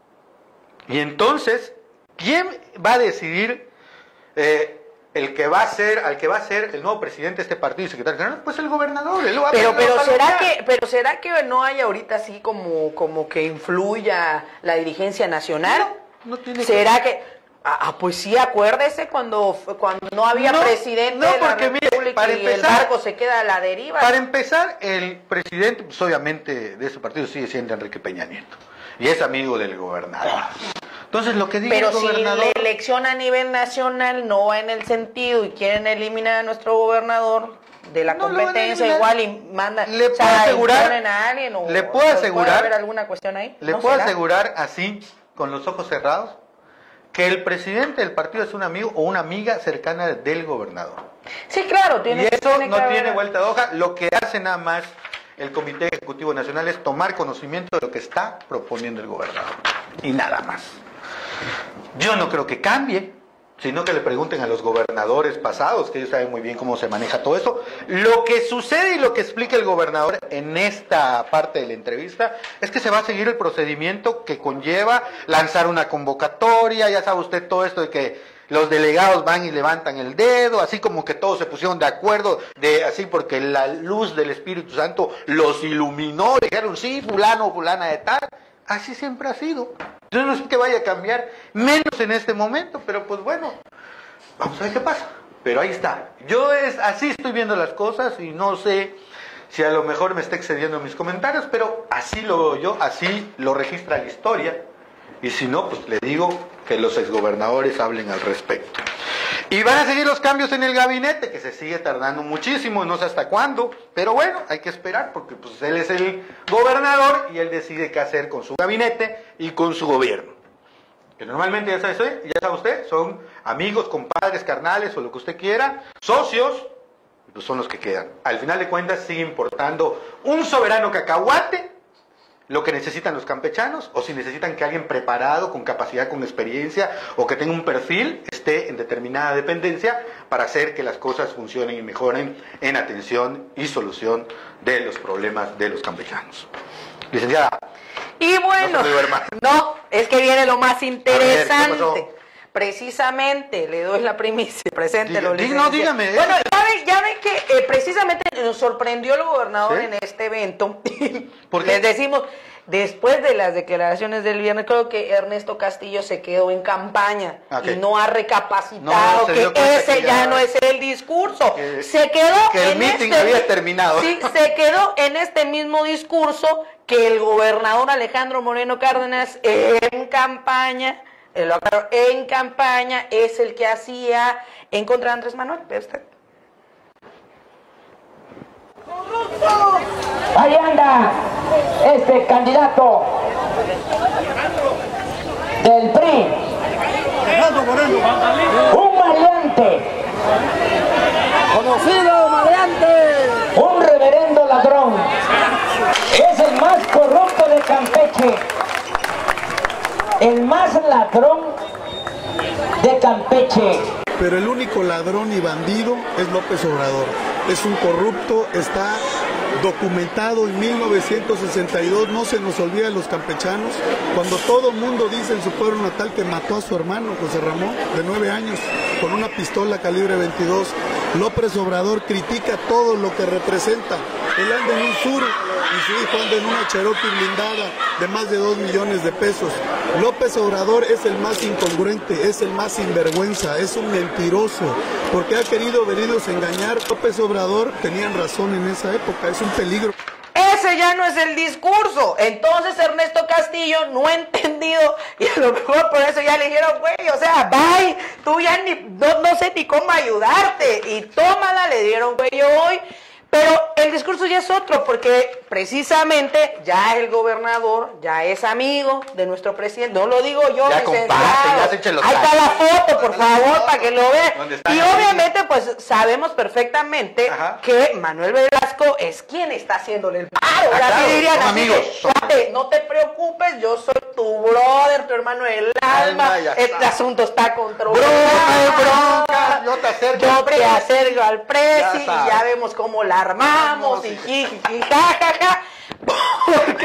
A: Y entonces, ¿quién va a decidir eh, el que va a ser, al que va a ser el nuevo presidente de este partido y secretario general? Pues el gobernador. Él lo va
B: pero,
A: a
B: pero
A: lo va a
B: será
A: lograr.
B: que, pero será que no hay ahorita así como, como que influya la dirigencia nacional.
A: No, no tiene
B: será que, que ah, pues sí, acuérdese cuando cuando no había
A: no,
B: presidente
A: no,
B: de la
A: porque, mire,
B: República
A: para
B: y
A: empezar,
B: el barco se queda a la deriva.
A: Para empezar, el presidente, pues obviamente de ese partido sigue siendo Enrique Peña Nieto y es amigo del gobernador. Entonces lo que diga
B: Pero
A: el gobernador...
B: si la elección a nivel nacional no va en el sentido y quieren eliminar a nuestro gobernador de la
A: No lo van a
B: competencia
A: eliminar.
B: igual y mandan,
A: Le
B: o sea,
A: puedo asegurar-
B: imponen a alguien o
A: le puedo
B: o
A: asegurar-
B: ¿puede haber alguna cuestión ahí?
A: Le
B: ¿No
A: puedo
B: será?
A: asegurar así, con los ojos cerrados, que el presidente del partido es un amigo o una amiga cercana del gobernador.
B: Sí, claro, tiene
A: Y eso
B: tiene
A: no
B: que
A: tiene
B: haber-
A: vuelta de hoja. Lo que hace nada más el Comité Ejecutivo Nacional es tomar conocimiento de lo que está proponiendo el gobernador. Y nada más. Yo no creo que cambie, sino que le pregunten a los gobernadores pasados, que ellos saben muy bien cómo se maneja todo eso. Lo que sucede y lo que explica el gobernador en esta parte de la entrevista es que se va a seguir el procedimiento que conlleva lanzar una convocatoria, ya sabe usted todo esto de que los delegados van y levantan el dedo, así como que todos se pusieron de acuerdo, de así porque la luz del Espíritu Santo los iluminó, dijeron sí, fulano o fulana de tal. Así siempre ha sido. Yo no sé que vaya a cambiar, menos en este momento, pero pues bueno, vamos a ver qué pasa. Pero ahí está. Yo es así estoy viendo las cosas y no sé si a lo mejor me está excediendo en mis comentarios, pero así lo veo yo, así lo registra la historia. Y si no, pues le digo que los exgobernadores hablen al respecto. Y van a seguir los cambios en el gabinete, que se sigue tardando muchísimo, no sé hasta cuándo, pero bueno, hay que esperar, porque pues él es el gobernador y él decide qué hacer con su gabinete y con su gobierno. Que normalmente, ya sabe usted, ya sabe usted, son amigos, compadres, carnales o lo que usted quiera, socios, y pues son los que quedan. Al final de cuentas sigue importando un soberano cacahuate lo que necesitan los campechanos o si necesitan que alguien preparado, con capacidad, con experiencia o que tenga un perfil esté en determinada dependencia para hacer que las cosas funcionen y mejoren en atención y solución de los problemas de los campechanos. Licenciada.
B: Y bueno, no, no, es que viene lo más interesante.
A: A ver,
B: precisamente, le doy la primicia, preséntelo.
A: Diga, no, dígame.
B: Bueno, ya ven, ya ven que eh, precisamente nos sorprendió el gobernador, ¿sí?, en este evento.
A: ¿Por qué?
B: Les decimos, después de las declaraciones del viernes, creo que Ernesto Castillo se quedó en campaña, okay, y no ha recapacitado, no, que ese que ya, ya no es el discurso.
A: Que,
B: se quedó
A: que el
B: en
A: meeting
B: este,
A: había terminado.
B: Sí, se quedó en este mismo discurso que el gobernador Alejandro Moreno Cárdenas en campaña, en campaña es el que hacía en contra de Andrés Manuel. ¿Ve usted?
E: Ahí anda este candidato del P R I, un maleante, conocido maleante, un reverendo ladrón, es el más corrupto de Campeche, el más ladrón de Campeche.
D: Pero el único ladrón y bandido es López Obrador. Es un corrupto, está documentado en mil novecientos sesenta y dos, no se nos olvida de los campechanos, cuando todo el mundo dice en su pueblo natal que mató a su hermano, José Ramón, de nueve años, con una pistola calibre veintidós. López Obrador critica todo lo que representa. Él anda en un sur y su hijo anda en una Cherokee blindada de más de dos millones de pesos. López Obrador es el más incongruente, es el más sinvergüenza, es un mentiroso, porque ha querido venirnos a engañar. López Obrador tenían razón en esa época, es un peligro.
B: Ese ya no es el discurso. Entonces Ernesto Castillo no ha entendido y a lo mejor por eso ya le dijeron, güey, o sea, bye, tú ya ni, no, no sé ni cómo ayudarte y tómala, le dieron güey hoy. Pero el discurso ya es otro, porque precisamente ya el gobernador ya es amigo de nuestro presidente. No lo digo yo,
A: ya comparte, ya se echen los
B: ahí está la foto, por favor, para que lo vean. Y obviamente, pues, sabemos perfectamente, ajá, que Manuel Velasco es quien está haciéndole el paro.
A: Ah, claro,
B: dirían
A: son
B: así,
A: amigos. Son...
B: No te preocupes, yo soy tu brother, tu hermano del alma. alma este asunto está controlado.
A: Bronca, bronca, yo te acerco
B: yo
A: al
B: te acerco al presi y
A: ya,
B: ya vemos cómo la armamos y jiji, jajaja. Porque,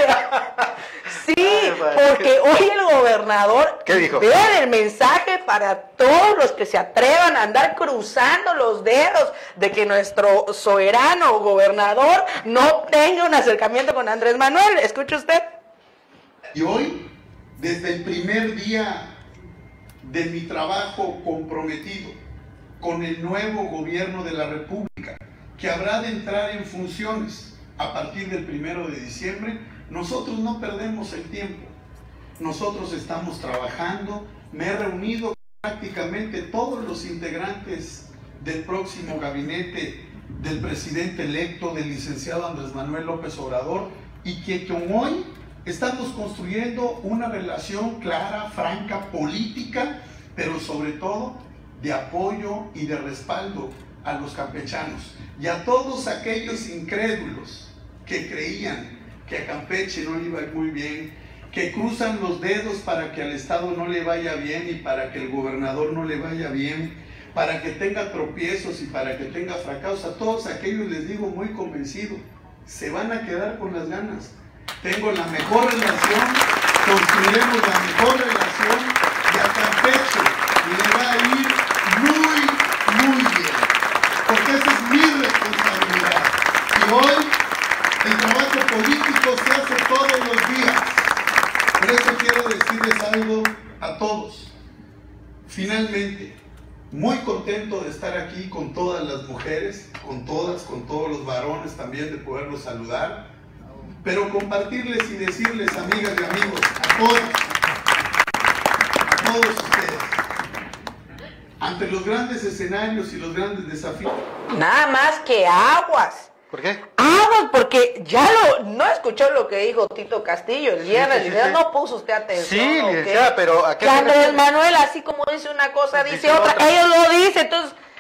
B: sí, porque hoy el gobernador,
A: ¿qué dijo?
B: Vean el mensaje para todos los que se atrevan a andar cruzando los dedos de que nuestro soberano gobernador no tenga un acercamiento con Andrés Manuel. ¿Escucha usted?
D: Y hoy, desde el primer día de mi trabajo comprometido con el nuevo gobierno de la República, que habrá de entrar en funciones a partir del primero de diciembre, nosotros no perdemos el tiempo. Nosotros estamos trabajando, me he reunido con prácticamente todos los integrantes del próximo gabinete del presidente electo, del licenciado Andrés Manuel López Obrador, y que con hoy estamos construyendo una relación clara, franca, política, pero sobre todo de apoyo y de respaldo a los campechanos y a todos aquellos incrédulos que creían que a Campeche no le iba muy bien, que cruzan los dedos para que al Estado no le vaya bien y para que el gobernador no le vaya bien, para que tenga tropiezos y para que tenga fracasos. A todos aquellos les digo muy convencido, se van a quedar con las ganas. Tengo la mejor relación, construiremos la mejor relación y a Campeche le va a ir muy, muy bien, porque esa es mi responsabilidad. Y hoy el trabajo político se hace todos los días. Por eso quiero decirles algo a todos. Finalmente, muy contento de estar aquí con todas las mujeres, con todas, con todos los varones también, de poderlos saludar, pero compartirles y decirles, amigas y amigos, a todos, a todos ustedes, ante los grandes escenarios y los grandes desafíos.
B: Nada más que aguas.
A: ¿Por qué?
B: Aguas, porque ya lo, no escuchó lo que dijo Tito Castillo el viernes,
A: sí, sí, sí.
B: No puso usted atención.
A: Sí,
B: ¿okay?
A: licenciada, pero ¿a qué
B: que Andrés Manuel, así como dice una cosa, dice, dice otra. otra. Ellos lo dicen, entonces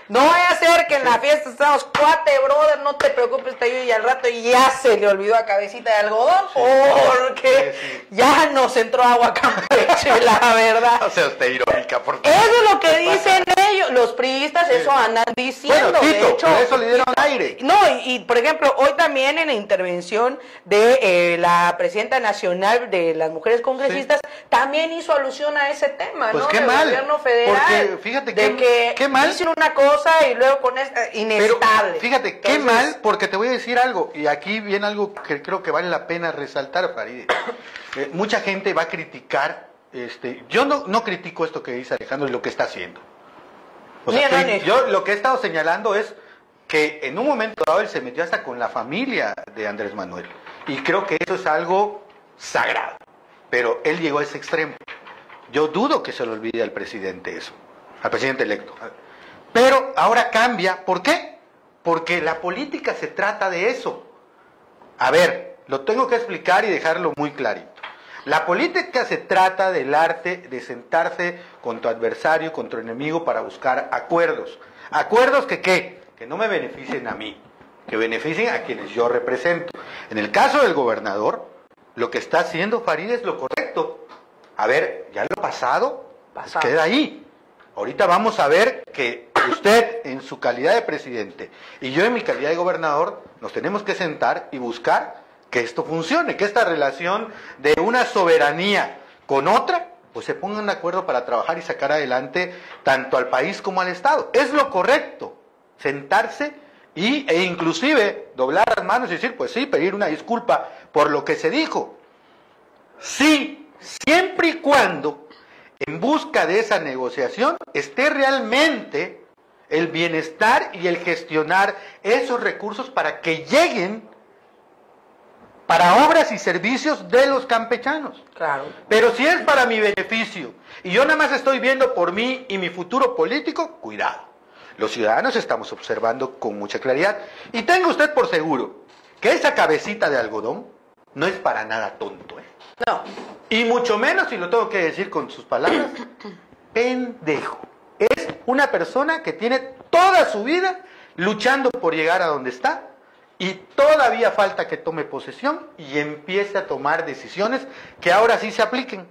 B: No vaya a ser que en la fiesta estamos cuate, brother, no te preocupes, te ayudo, y al rato ya se le olvidó a Cabecita de Algodón, sí, porque sí, sí. ya nos entró agua Campeche, la verdad.
A: O sea, usted irónica, porque...
B: Eso es lo que dicen ellos, los priistas, sí. eso andan diciendo.
A: Bueno, Tito,
B: de hecho,
A: por eso le dieron aire.
B: No, y, y por ejemplo, hoy también en la intervención de eh, la presidenta nacional de las mujeres congresistas, sí. también hizo alusión a ese tema,
A: pues
B: ¿no?
A: Qué
B: del
A: mal,
B: gobierno federal.
A: Porque fíjate
B: de
A: qué,
B: que
A: qué mal.
B: dicen una cosa y luego con esta inestable.
A: Pero fíjate,
B: Entonces,
A: qué mal, porque te voy a decir algo, y aquí viene algo que creo que vale la pena resaltar, Farideh. Eh, mucha gente va a criticar, este, yo no, no critico esto que dice Alejandro y lo que está haciendo. O sea,
B: Mira,
A: que yo lo que he estado señalando es que en un momento dado él se metió hasta con la familia de Andrés Manuel. Y creo que eso es algo sagrado. Pero él llegó a ese extremo. Yo dudo que se le olvide al presidente eso, al presidente electo. Pero ahora cambia. ¿Por qué? Porque la política se trata de eso. A ver, lo tengo que explicar y dejarlo muy clarito. La política se trata del arte de sentarse con tu adversario, con tu enemigo para buscar acuerdos. ¿Acuerdos que qué? Que no me beneficien a mí, que beneficien a quienes yo represento. En el caso del gobernador, lo que está haciendo Farideh es lo correcto. A ver, ya lo pasado, pasado. Queda ahí. Ahorita vamos a ver que usted en su calidad de presidente y yo en mi calidad de gobernador nos tenemos que sentar y buscar que esto funcione, que esta relación de una soberanía con otra, pues se pongan de acuerdo para trabajar y sacar adelante tanto al país como al Estado. Es lo correcto, sentarse y, e inclusive doblar las manos y decir, pues sí, pedir una disculpa por lo que se dijo. Sí, siempre y cuando en busca de esa negociación esté realmente el bienestar y el gestionar esos recursos para que lleguen para obras y servicios de los campechanos.
B: Claro.
A: Pero si es para mi beneficio y yo nada más estoy viendo por mí y mi futuro político, cuidado. Los ciudadanos estamos observando con mucha claridad. Y tenga usted por seguro que esa cabecita de algodón no es para nada tonto, ¿eh?
B: No.
A: Y mucho menos, si lo tengo que decir con sus palabras, pendejo. Es una persona que tiene toda su vida luchando por llegar a donde está y todavía falta que tome posesión y empiece a tomar decisiones que ahora sí se apliquen.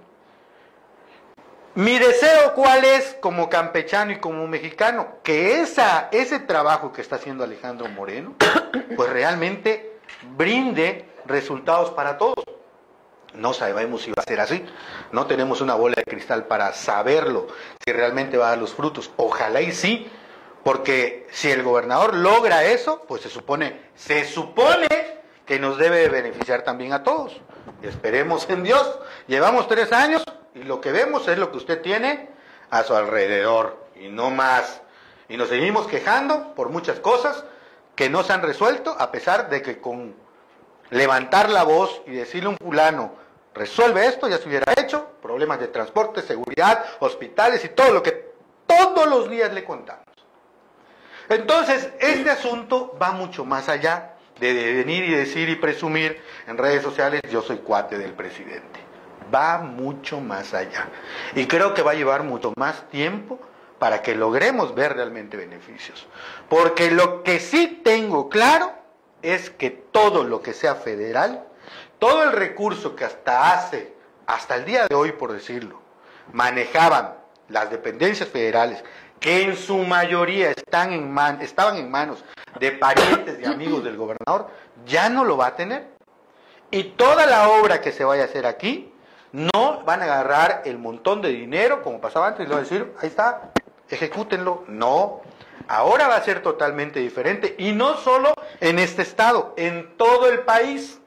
A: Mi deseo, ¿cuál es como campechano y como mexicano? Que esa, ese trabajo que está haciendo Alejandro Moreno, pues realmente brinde resultados para todos. No sabemos si va a ser así, no tenemos una bola de cristal para saberlo, si realmente va a dar los frutos. Ojalá y sí, porque si el gobernador logra eso, pues se supone, se supone que nos debe beneficiar también a todos. Esperemos en Dios. Llevamos tres años y lo que vemos es lo que usted tiene a su alrededor y no más. Y nos seguimos quejando por muchas cosas que no se han resuelto, a pesar de que con levantar la voz y decirle a un fulano, resuelve esto, ya se hubiera hecho, problemas de transporte, seguridad, hospitales y todo lo que todos los días le contamos. Entonces, este asunto va mucho más allá de venir y decir y presumir en redes sociales, yo soy cuate del presidente. Va mucho más allá. Y creo que va a llevar mucho más tiempo para que logremos ver realmente beneficios. Porque lo que sí tengo claro es que todo lo que sea federal, todo el recurso que hasta hace, hasta el día de hoy por decirlo, manejaban las dependencias federales, que en su mayoría están en man, estaban en manos de parientes y amigos del gobernador, ya no lo va a tener. Y toda la obra que se vaya a hacer aquí, no van a agarrar el montón de dinero, como pasaba antes, y van a decir, ahí está, ejecútenlo. No, ahora va a ser totalmente diferente, y no solo en este estado, en todo el país.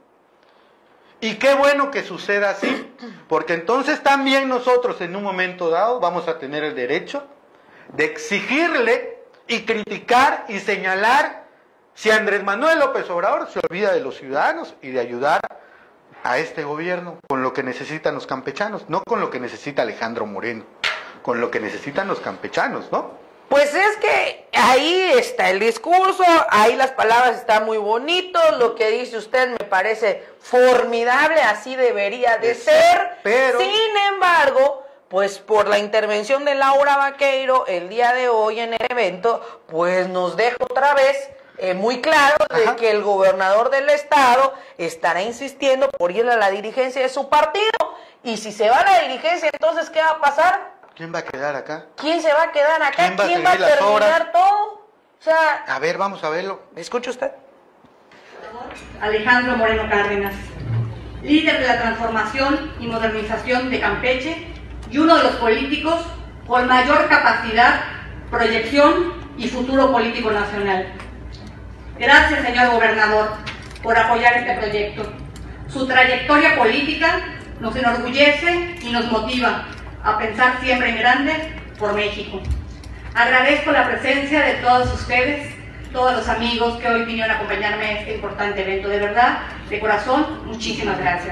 A: Y qué bueno que suceda así, porque entonces también nosotros en un momento dado vamos a tener el derecho de exigirle y criticar y señalar si Andrés Manuel López Obrador se olvida de los ciudadanos y de ayudar a este gobierno con lo que necesitan los campechanos, no con lo que necesita Alejandro Moreno, con lo que necesitan los campechanos, ¿no?
B: Pues es que ahí está el discurso, ahí las palabras están muy bonitos, lo que dice usted me parece formidable, así debería de ser,
A: pero...
B: sin embargo, pues por la intervención de Laura Vaqueiro el día de hoy en el evento, pues nos deja otra vez eh, muy claro de
A: Ajá.
B: que el gobernador del estado estará insistiendo por ir a la dirigencia de su partido. Y si se va a la dirigencia, entonces, ¿qué va a pasar?
A: ¿Quién va a quedar acá?
B: ¿Quién se va a quedar acá?
A: ¿Quién va a
B: ¿Quién va a
A: seguir las
B: terminar
A: obras?
B: todo? O sea,
A: A ver, vamos a verlo.
B: ¿escucha usted?
F: Alejandro Moreno Cárdenas, líder de la transformación y modernización de Campeche y uno de los políticos con mayor capacidad, proyección y futuro político nacional. Gracias, señor gobernador, por apoyar este proyecto. Su trayectoria política nos enorgullece y nos motiva a pensar siempre en grande por México. Agradezco la presencia de todos ustedes, todos los amigos que hoy vinieron a acompañarme a este importante evento. De verdad, de corazón, muchísimas gracias.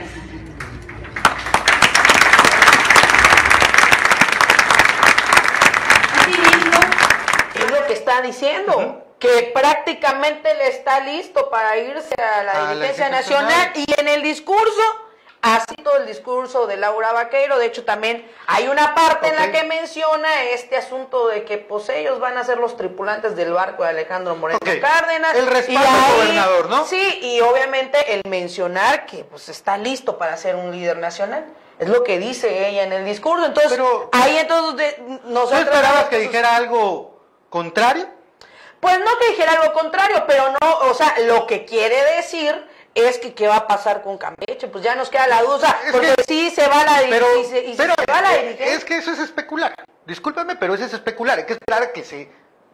F: Asimismo,
B: Es lo que está diciendo, uh-huh. que prácticamente él está listo para irse a la
A: A
B: dirigencia
A: la
B: nacional,
A: nacional.
B: y en el discurso, así todo el discurso de Laura Vaqueiro. De hecho, también hay una parte
A: Okay.
B: en la que menciona este asunto de que pues ellos van a ser los tripulantes del barco de Alejandro Moreno
A: Okay.
B: Cárdenas.
A: El respaldo
B: y
A: al
B: ahí-
A: gobernador, ¿no?
B: Sí, y obviamente el mencionar que pues está listo para ser un líder nacional. Es lo que dice ella en el discurso. Entonces,
A: Pero-
B: ahí entonces de,
A: ¿Tú
B: nosotros...
A: esperabas que dijera algo contrario?
B: Pues no que dijera lo contrario, pero no, o sea, lo que quiere decir es que qué va a pasar con Campeche. Pues ya nos queda la duda,
A: Es
B: porque
A: que-
B: sí se va la
A: Pero,
B: y se, y si
A: pero
B: se va la
A: eh,
B: dirigencia.
A: es que eso es especular. Discúlpame, pero eso es especular. Hay que esperar a que se...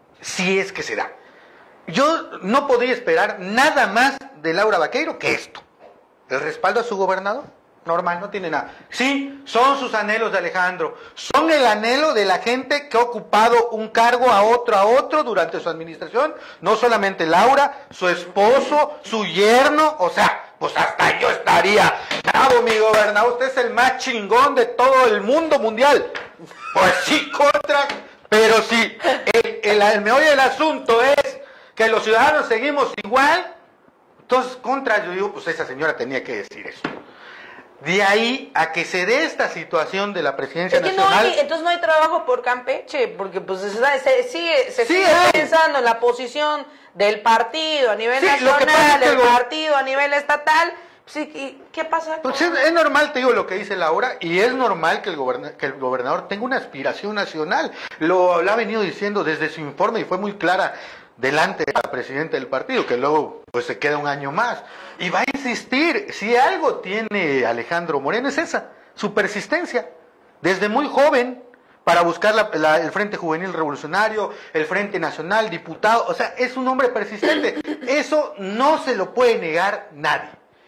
A: Si es que se da. Yo no podría esperar nada más de Laura Vaqueiro que esto. El respaldo a su gobernador. Normal, no tiene nada. Sí, son sus anhelos de Alejandro. Son el anhelo de la gente que ha ocupado un cargo a otro, a otro durante su administración. No solamente Laura, su esposo, su yerno. O sea, pues hasta yo estaría. Bravo, mi gobernador, usted es el más chingón de todo el mundo mundial. Pues sí, contra. Pero sí, el, el, el meollo del asunto es que los ciudadanos seguimos igual. Entonces, contra, yo digo, pues esa señora tenía que decir eso. De ahí a que se dé esta situación de la presidencia
B: Es que no
A: nacional.
B: hay, entonces no hay trabajo por Campeche, porque pues se, se sigue, se
A: Sí
B: sigue
A: hay.
B: pensando en la posición del partido a nivel
A: Sí, lo que pasa
B: nacional,
A: es que
B: del
A: lo-
B: partido a nivel estatal. Sí, ¿y qué pasa?
A: Pues es, es normal, te digo lo que dice Laura, y es normal que el, goberna, que el gobernador tenga una aspiración nacional. Lo, lo ha venido diciendo desde su informe y fue muy clara delante de la presidenta del partido, que luego pues se queda un año más. Y va a insistir, si algo tiene Alejandro Moreno es esa, su persistencia. Desde muy joven, para buscar la, la, el Frente Juvenil Revolucionario, el Frente Nacional, diputado, o sea, es un hombre persistente. Eso no se lo puede negar nadie.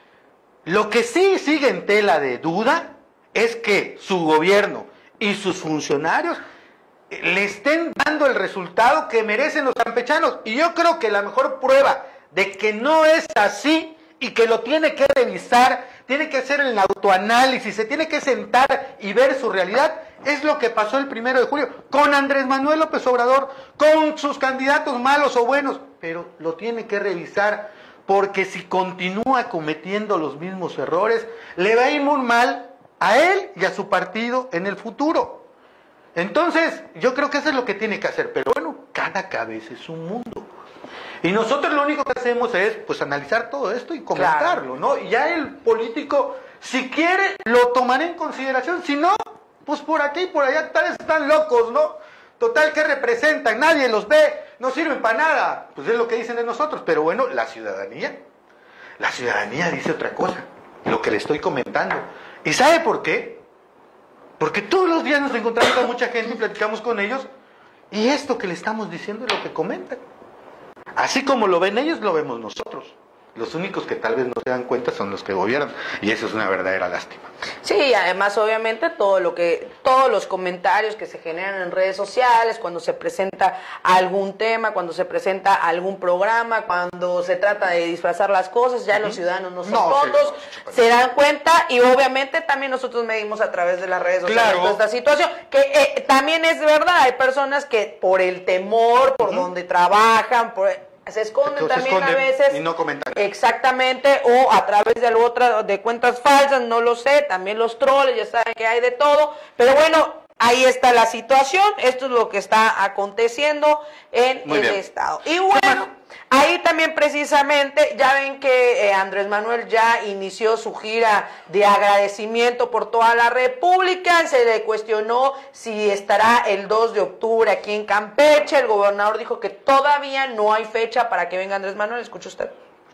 A: Lo que sí sigue en tela de duda es que su gobierno y sus funcionarios le estén dando el resultado que merecen los campechanos. Y yo creo que la mejor prueba de que no es así y que lo tiene que revisar, tiene que hacer el autoanálisis, se tiene que sentar y ver su realidad, es lo que pasó el primero de julio con Andrés Manuel López Obrador, con sus candidatos malos o buenos, pero lo tiene que revisar, porque si continúa cometiendo los mismos errores, le va a ir muy mal a él y a su partido en el futuro. Entonces, yo creo que eso es lo que tiene que hacer, pero bueno, cada cabeza es un mundo. Y nosotros lo único que hacemos es, pues, analizar todo esto y comentarlo, ¿no? Y ya el político, si quiere, lo tomará en consideración, si no, pues por aquí y por allá tal vez están locos, ¿no? Total, ¿qué representan? Nadie los ve, no sirven para nada. Pues es lo que dicen de nosotros, pero bueno, la ciudadanía, la ciudadanía dice otra cosa, lo que le estoy comentando. ¿Y sabe por qué? Porque todos los días nos encontramos con mucha gente y platicamos con ellos, y esto que le estamos diciendo es lo que comentan. Así como lo ven ellos, lo vemos nosotros. Los únicos que tal vez no se dan cuenta son los que gobiernan, y eso es una verdadera lástima.
B: Sí, además obviamente todo lo que, todos los comentarios que se generan en redes sociales, cuando se presenta algún tema, cuando se presenta algún programa, cuando se trata de disfrazar las cosas, ya los ciudadanos no son
A: No,
B: tontos,
A: sí, sí, sí.
B: se dan cuenta, y obviamente también nosotros medimos a través de las redes sociales
A: Claro.
B: toda esta situación, que eh, también es verdad, hay personas que por el temor, por
A: Ujú.
B: donde trabajan, por se esconden
A: Se
B: también
A: esconden
B: a veces
A: y no comentan.
B: exactamente, o a través de otra de cuentas falsas, no lo sé, también los troles, ya saben que hay de todo, pero bueno, ahí está la situación, esto es lo que está aconteciendo en
A: Muy
B: el
A: bien.
B: estado. Y bueno, ahí también precisamente, ya ven que eh, Andrés Manuel ya inició su gira de agradecimiento por toda la República, se le cuestionó si estará el dos de octubre aquí en Campeche, el gobernador dijo que todavía no hay fecha para que venga Andrés Manuel, escuche usted.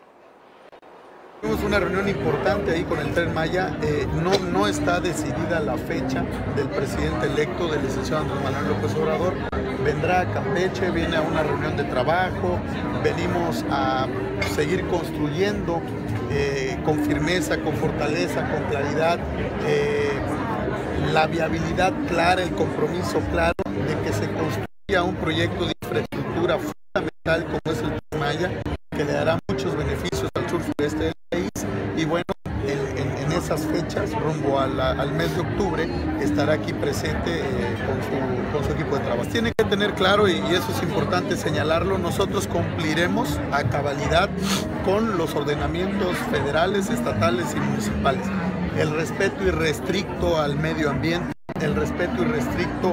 D: Tuvimos una reunión importante ahí con el Tren Maya, eh, no, no está decidida la fecha del presidente electo, del licenciado Andrés Manuel López Obrador. Vendrá a Campeche, viene a una reunión de trabajo, venimos a seguir construyendo eh, con firmeza, con fortaleza, con claridad, eh, la viabilidad clara, el compromiso claro de que se construya un proyecto de infraestructura fundamental como es el Tren Maya, que le dará muchos beneficios al sur sureste del país. Y bueno, en, en, en esas fechas, rumbo a la, al mes de octubre, estará aquí presente eh, con, su, con su equipo de trabajo. Tiene que tener claro, y, y eso es importante señalarlo, nosotros cumpliremos a cabalidad con los ordenamientos federales, estatales y municipales. El respeto irrestricto al medio ambiente, el respeto irrestricto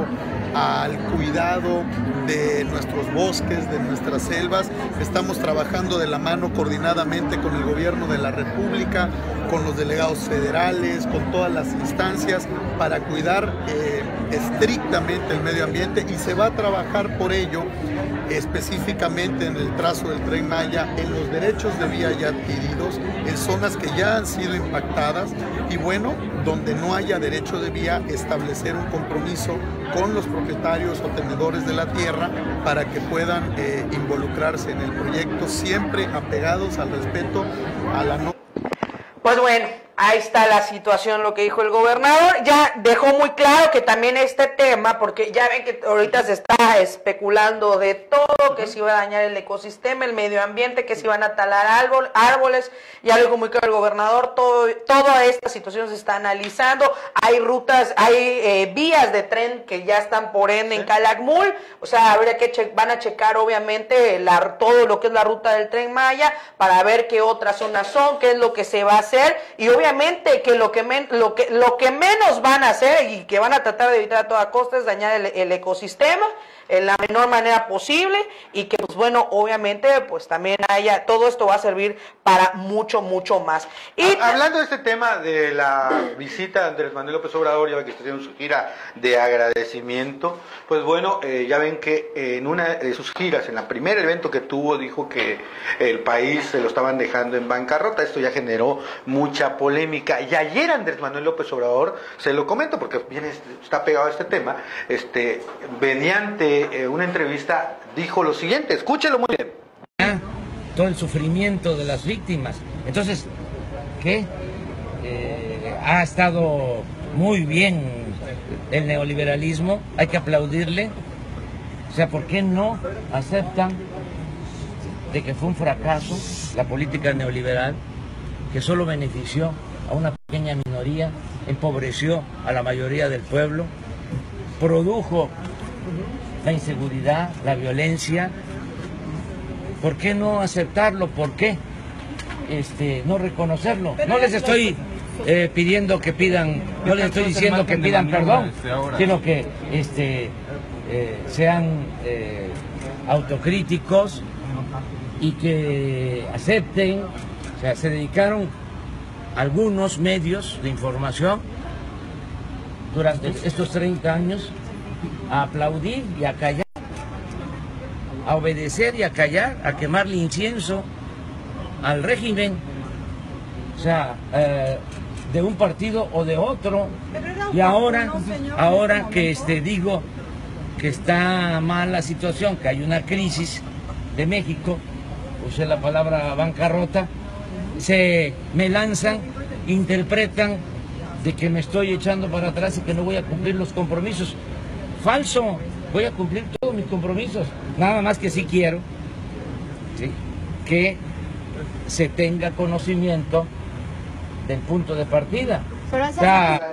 D: al cuidado de nuestros bosques, de nuestras selvas. Estamos trabajando de la mano coordinadamente con el gobierno de la República, con los delegados federales, con todas las instancias para cuidar eh, estrictamente el medio ambiente, y se va a trabajar por ello específicamente en el trazo del Tren Maya, en los derechos de vía ya adquiridos, en zonas que ya han sido impactadas, y bueno, donde no haya derecho de vía, establecer un compromiso con los propietarios o tenedores de la tierra para que puedan eh, involucrarse en el proyecto, siempre apegados al respeto a la no.
B: Pues bueno, ahí está la situación, lo que dijo el gobernador. Ya dejó muy claro que también este tema, porque ya ven que ahorita se está especulando de todo, que se iba a dañar el ecosistema, el medio ambiente, que se iban a talar árbol, árboles. Ya lo dijo muy claro el gobernador, todo, toda esta situación se está analizando. Hay rutas, hay eh, vías de tren que ya están por ende en Calakmul. O sea, habría que che van a checar obviamente la, todo lo que es la ruta del Tren Maya para ver qué otras zonas son, qué es lo que se va a hacer. Y obviamente que lo que, men, lo que lo que menos van a hacer y que van a tratar de evitar a toda costa es dañar el, el ecosistema en la menor manera posible, y que pues bueno, obviamente pues también haya, todo esto va a servir para mucho, mucho más. Y
A: hablando de este tema de la visita de Andrés Manuel López Obrador, ya ven que está haciendo su gira de agradecimiento, pues bueno, eh, ya ven que en una de sus giras, en el primer evento que tuvo, dijo que el país se lo estaban dejando en bancarrota. Esto ya generó mucha polémica, y ayer Andrés Manuel López Obrador, se lo comento porque viene, está pegado a este tema, este, mediante eh, una entrevista dijo lo siguiente, escúchelo muy bien.
G: Todo el sufrimiento de las víctimas. Entonces, ¿qué? Eh, ha estado muy bien el neoliberalismo, hay que aplaudirle. O sea, ¿por qué no aceptan de que fue un fracaso la política neoliberal, que solo benefició a una pequeña minoría, empobreció a la mayoría del pueblo, produjo la inseguridad, la violencia? ¿Por qué no aceptarlo? ¿Por qué este, no reconocerlo? No les estoy eh, pidiendo que pidan, no les estoy diciendo que pidan perdón, sino que este, eh, sean eh, autocríticos y que acepten. O sea, se dedicaron algunos medios de información durante estos treinta años a aplaudir y a callar, a obedecer y a callar, a quemarle incienso al régimen, o sea, eh, de un partido o de otro. Y ahora, ahora que este, digo que está mal la situación, que hay una crisis de México, usé la palabra bancarrota, se me lanzan, interpretan de que me estoy echando para atrás y que no voy a cumplir los compromisos. Falso, voy a cumplir todos mis compromisos, nada más que sí quiero, ¿sí?, que se tenga conocimiento del punto de partida.
B: Pero o sea,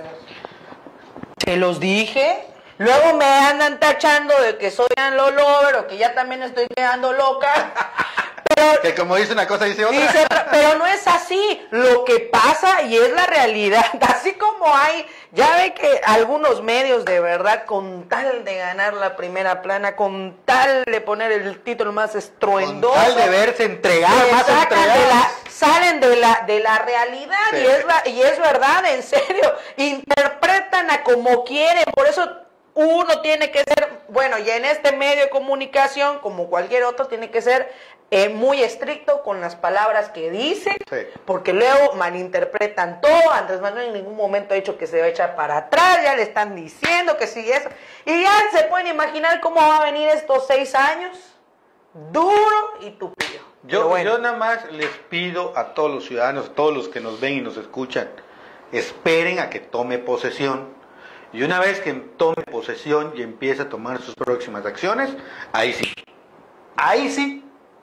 B: se los dije, luego me andan tachando de que soy un lover o que ya también estoy quedando loca. Pero
A: que como dice una cosa dice otra.
B: Dice, pero no es así. Lo que pasa y es la realidad. Así como hay, ya ve que algunos medios de verdad, con tal de ganar la primera plana, con tal de poner el título más estruendoso,
A: con tal de verse entregar, más
B: entregados, de la, salen de la de la realidad
A: sí.
B: y es la, y es verdad, en serio, interpretan a como quieren. Por eso uno tiene que ser, bueno, y en este medio de comunicación, como cualquier otro, tiene que ser eh, muy estricto con las palabras que dice,
A: sí.
B: porque luego malinterpretan todo. Andrés Manuel en ningún momento ha dicho que se va a echar para atrás, ya le están diciendo que sí eso, y ya se pueden imaginar cómo va a venir estos seis años, duro y tupido.
A: Yo,
B: bueno.
A: yo nada más les pido a todos los ciudadanos, todos los que nos ven y nos escuchan, esperen a que tome posesión. Y una vez que tome posesión y empiece a tomar sus próximas acciones, ahí sí, ahí sí,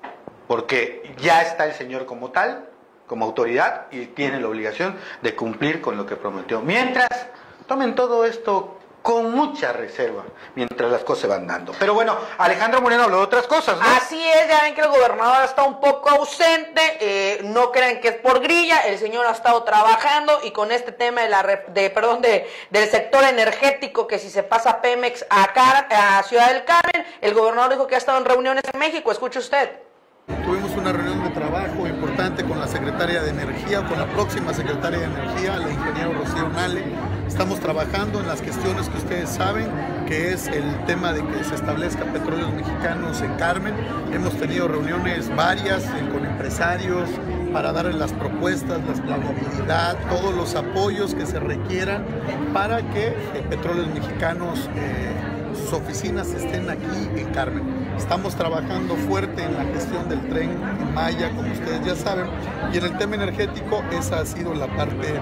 A: porque ya está el señor como tal, como autoridad, y tiene la obligación de cumplir con lo que prometió. Mientras, tomen todo esto con mucha reserva, mientras las cosas se van dando. Pero bueno, Alejandro Moreno habló de otras cosas, ¿no?
B: Así es, ya ven que el gobernador está un poco ausente, eh, no crean que es por grilla, el señor ha estado trabajando y con este tema de la de perdón de del sector energético, que si se pasa Pemex a, Car a Ciudad del Carmen, el gobernador dijo que ha estado en reuniones en México. Escuche usted.
D: Tuvimos una reunión de trabajo importante con la secretaria de Energía, con la próxima secretaria de Energía, la ingeniera Rocío Nale. Estamos trabajando en las cuestiones que ustedes saben, que es el tema de que se establezca Petróleos Mexicanos en Carmen. Hemos tenido reuniones varias eh, con empresarios para darles las propuestas, la escalabilidad, todos los apoyos que se requieran para que eh, Petróleos Mexicanos, eh, sus oficinas estén aquí en Carmen. Estamos trabajando fuerte en la gestión del tren en Maya, como ustedes ya saben, y en el tema energético esa ha sido la parte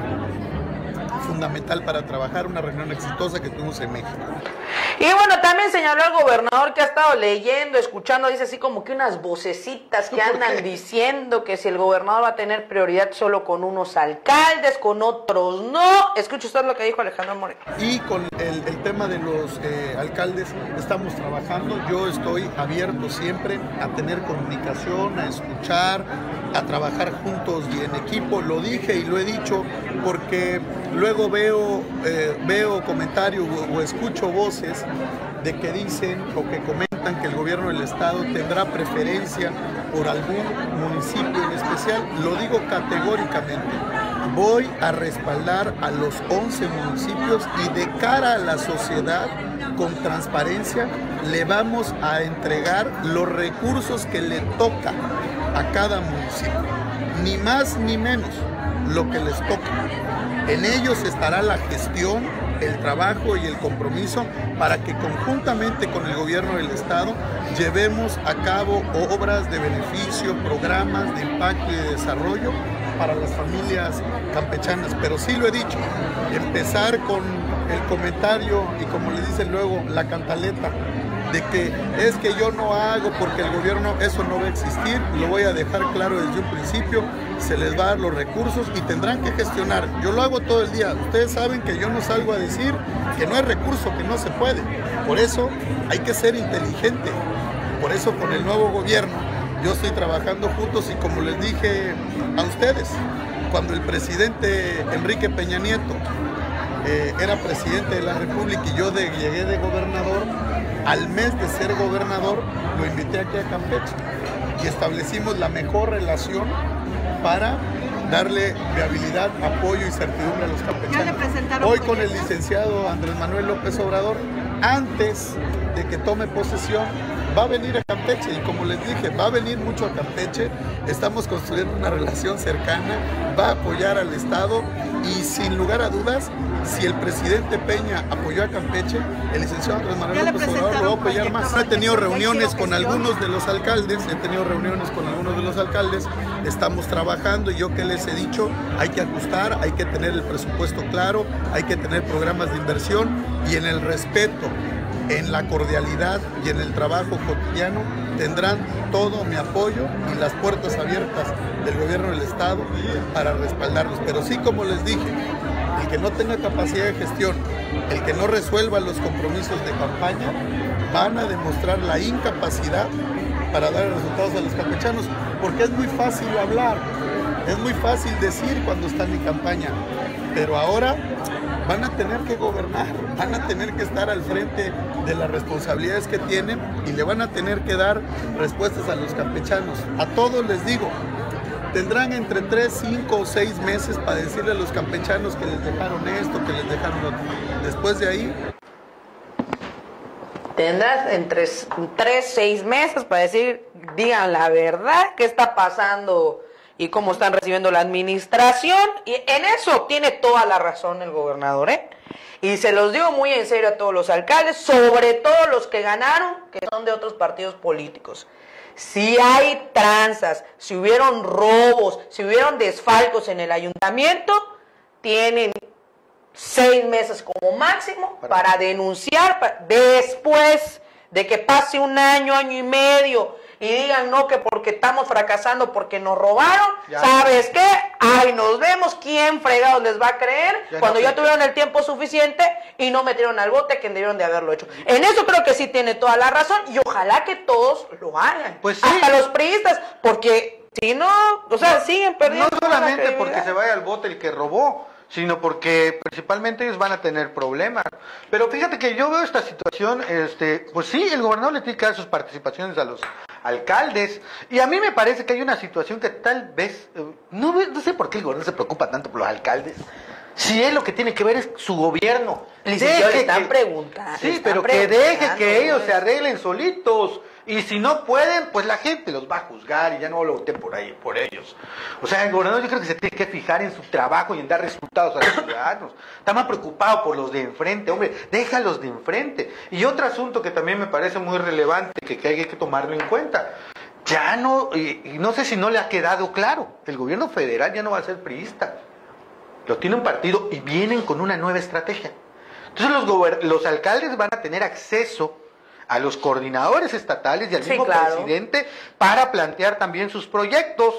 D: fundamental para trabajar, una reunión exitosa que tuvimos en México.
B: Y bueno, también señaló el gobernador que ha estado leyendo, escuchando, dice así como que unas vocecitas que andan diciendo que si el gobernador va a tener prioridad solo con unos alcaldes, con otros no. Escuche usted lo que dijo Alejandro Moreno.
D: Y con el, el tema de los eh, alcaldes estamos trabajando. Yo estoy abierto siempre a tener comunicación, a escuchar, a trabajar juntos y en equipo. Lo dije y lo he dicho porque luego veo, eh, veo comentarios o, o escucho voces de que dicen o que comentan que el gobierno del estado tendrá preferencia por algún municipio en especial. Lo digo categóricamente. Voy a respaldar a los once municipios y de cara a la sociedad, con transparencia, le vamos a entregar los recursos que le toca a cada municipio. Ni más ni menos lo que les toca. En ellos estará la gestión, el trabajo y el compromiso para que conjuntamente con el gobierno del estado llevemos a cabo obras de beneficio, programas de impacto y de desarrollo para las familias campechanas. Pero sí lo he dicho, empezar con el comentario y como le dicen luego la cantaleta de que es que yo no hago porque el gobierno, eso no va a existir, lo voy a dejar claro desde un principio, se les va a dar los recursos y tendrán que gestionar. Yo lo hago todo el día, ustedes saben que yo no salgo a decir que no hay recurso, que no se puede. Por eso hay que ser inteligente, por eso con el nuevo gobierno yo estoy trabajando juntos y como les dije a ustedes, cuando el presidente Enrique Peña Nieto eh, era presidente de la República y yo de, llegué de gobernador, al mes de ser gobernador lo invité aquí a Campeche y establecimos la mejor relación para darle viabilidad, apoyo y certidumbre a los campechanos. Hoy con el licenciado Andrés Manuel López Obrador, antes de que tome posesión, va a venir a Campeche y como les dije, va a venir mucho a Campeche, estamos construyendo una relación cercana, va a apoyar al Estado y sin lugar a dudas, si el presidente Peña apoyó a Campeche, el licenciado Andrés Manuel López Obrador lo va a apoyar más. He tenido reuniones con algunos de los alcaldes, he tenido reuniones con algunos de los alcaldes, estamos trabajando y yo que les he dicho, hay que ajustar, hay que tener el presupuesto claro, hay que tener programas de inversión y en el respeto, en la cordialidad y en el trabajo cotidiano tendrán todo mi apoyo y las puertas abiertas del gobierno del estado para respaldarlos. Pero sí, como les dije, el que no tenga capacidad de gestión, el que no resuelva los compromisos de campaña, van a demostrar la incapacidad para dar resultados a los campechanos, porque es muy fácil hablar, es muy fácil decir cuando están en campaña, pero ahora van a tener que gobernar, van a tener que estar al frente de las responsabilidades que tienen y le van a tener que dar respuestas a los campechanos. A todos les digo, tendrán entre tres, cinco o seis meses para decirle a los campechanos que les dejaron esto, que les dejaron lo otro. Después de ahí...
B: Tendrás entre tres, seis meses para decir, digan la verdad, qué está pasando y cómo están recibiendo la administración. Y en eso tiene toda la razón el gobernador, ¿eh? Y se los digo muy en serio a todos los alcaldes, sobre todo los que ganaron, que son de otros partidos políticos. Si hay tranzas, si hubieron robos, si hubieron desfalcos en el ayuntamiento, tienen seis meses como máximo para denunciar, para, después de que pase un año, año y medio, y digan no, que porque estamos fracasando, porque nos robaron, ya. ¿Sabes qué? Ay, nos vemos, ¿quién fregados les va a creer? Ya cuando no ya tuvieron el tiempo suficiente y no metieron al bote que debieron de haberlo hecho. En eso creo que sí tiene toda la razón, y ojalá que todos lo hagan, pues sí. Hasta los priistas, porque si no, o sea, no, siguen perdiendo.
A: No solamente porque se vaya al bote el que robó, sino porque principalmente ellos van a tener problemas. Pero fíjate que yo veo esta situación, este, pues sí, el gobernador le tiene que dar sus participaciones a los alcaldes, y a mí me parece que hay una situación que tal vez, no, no sé por qué el gobernador se preocupa tanto por los alcaldes, si él lo que tiene que ver es su gobierno.
B: Licenciado, le están preguntando.
A: Sí,
B: están
A: pero que deje que ellos se arreglen solitos. Y si no pueden, pues la gente los va a juzgar y ya no lo voten por ahí, por ellos. O sea, el gobernador yo creo que se tiene que fijar en su trabajo y en dar resultados a los ciudadanos. Está más preocupado por los de enfrente, hombre, déjalos de enfrente. Y otro asunto que también me parece muy relevante, que, que hay que tomarlo en cuenta. Ya no, y, y no sé si no le ha quedado claro, el gobierno federal ya no va a ser priista. Lo tiene un partido y vienen con una nueva estrategia. Entonces los, los alcaldes van a tener acceso a los coordinadores estatales y al sí, mismo claro. presidente para plantear también sus proyectos,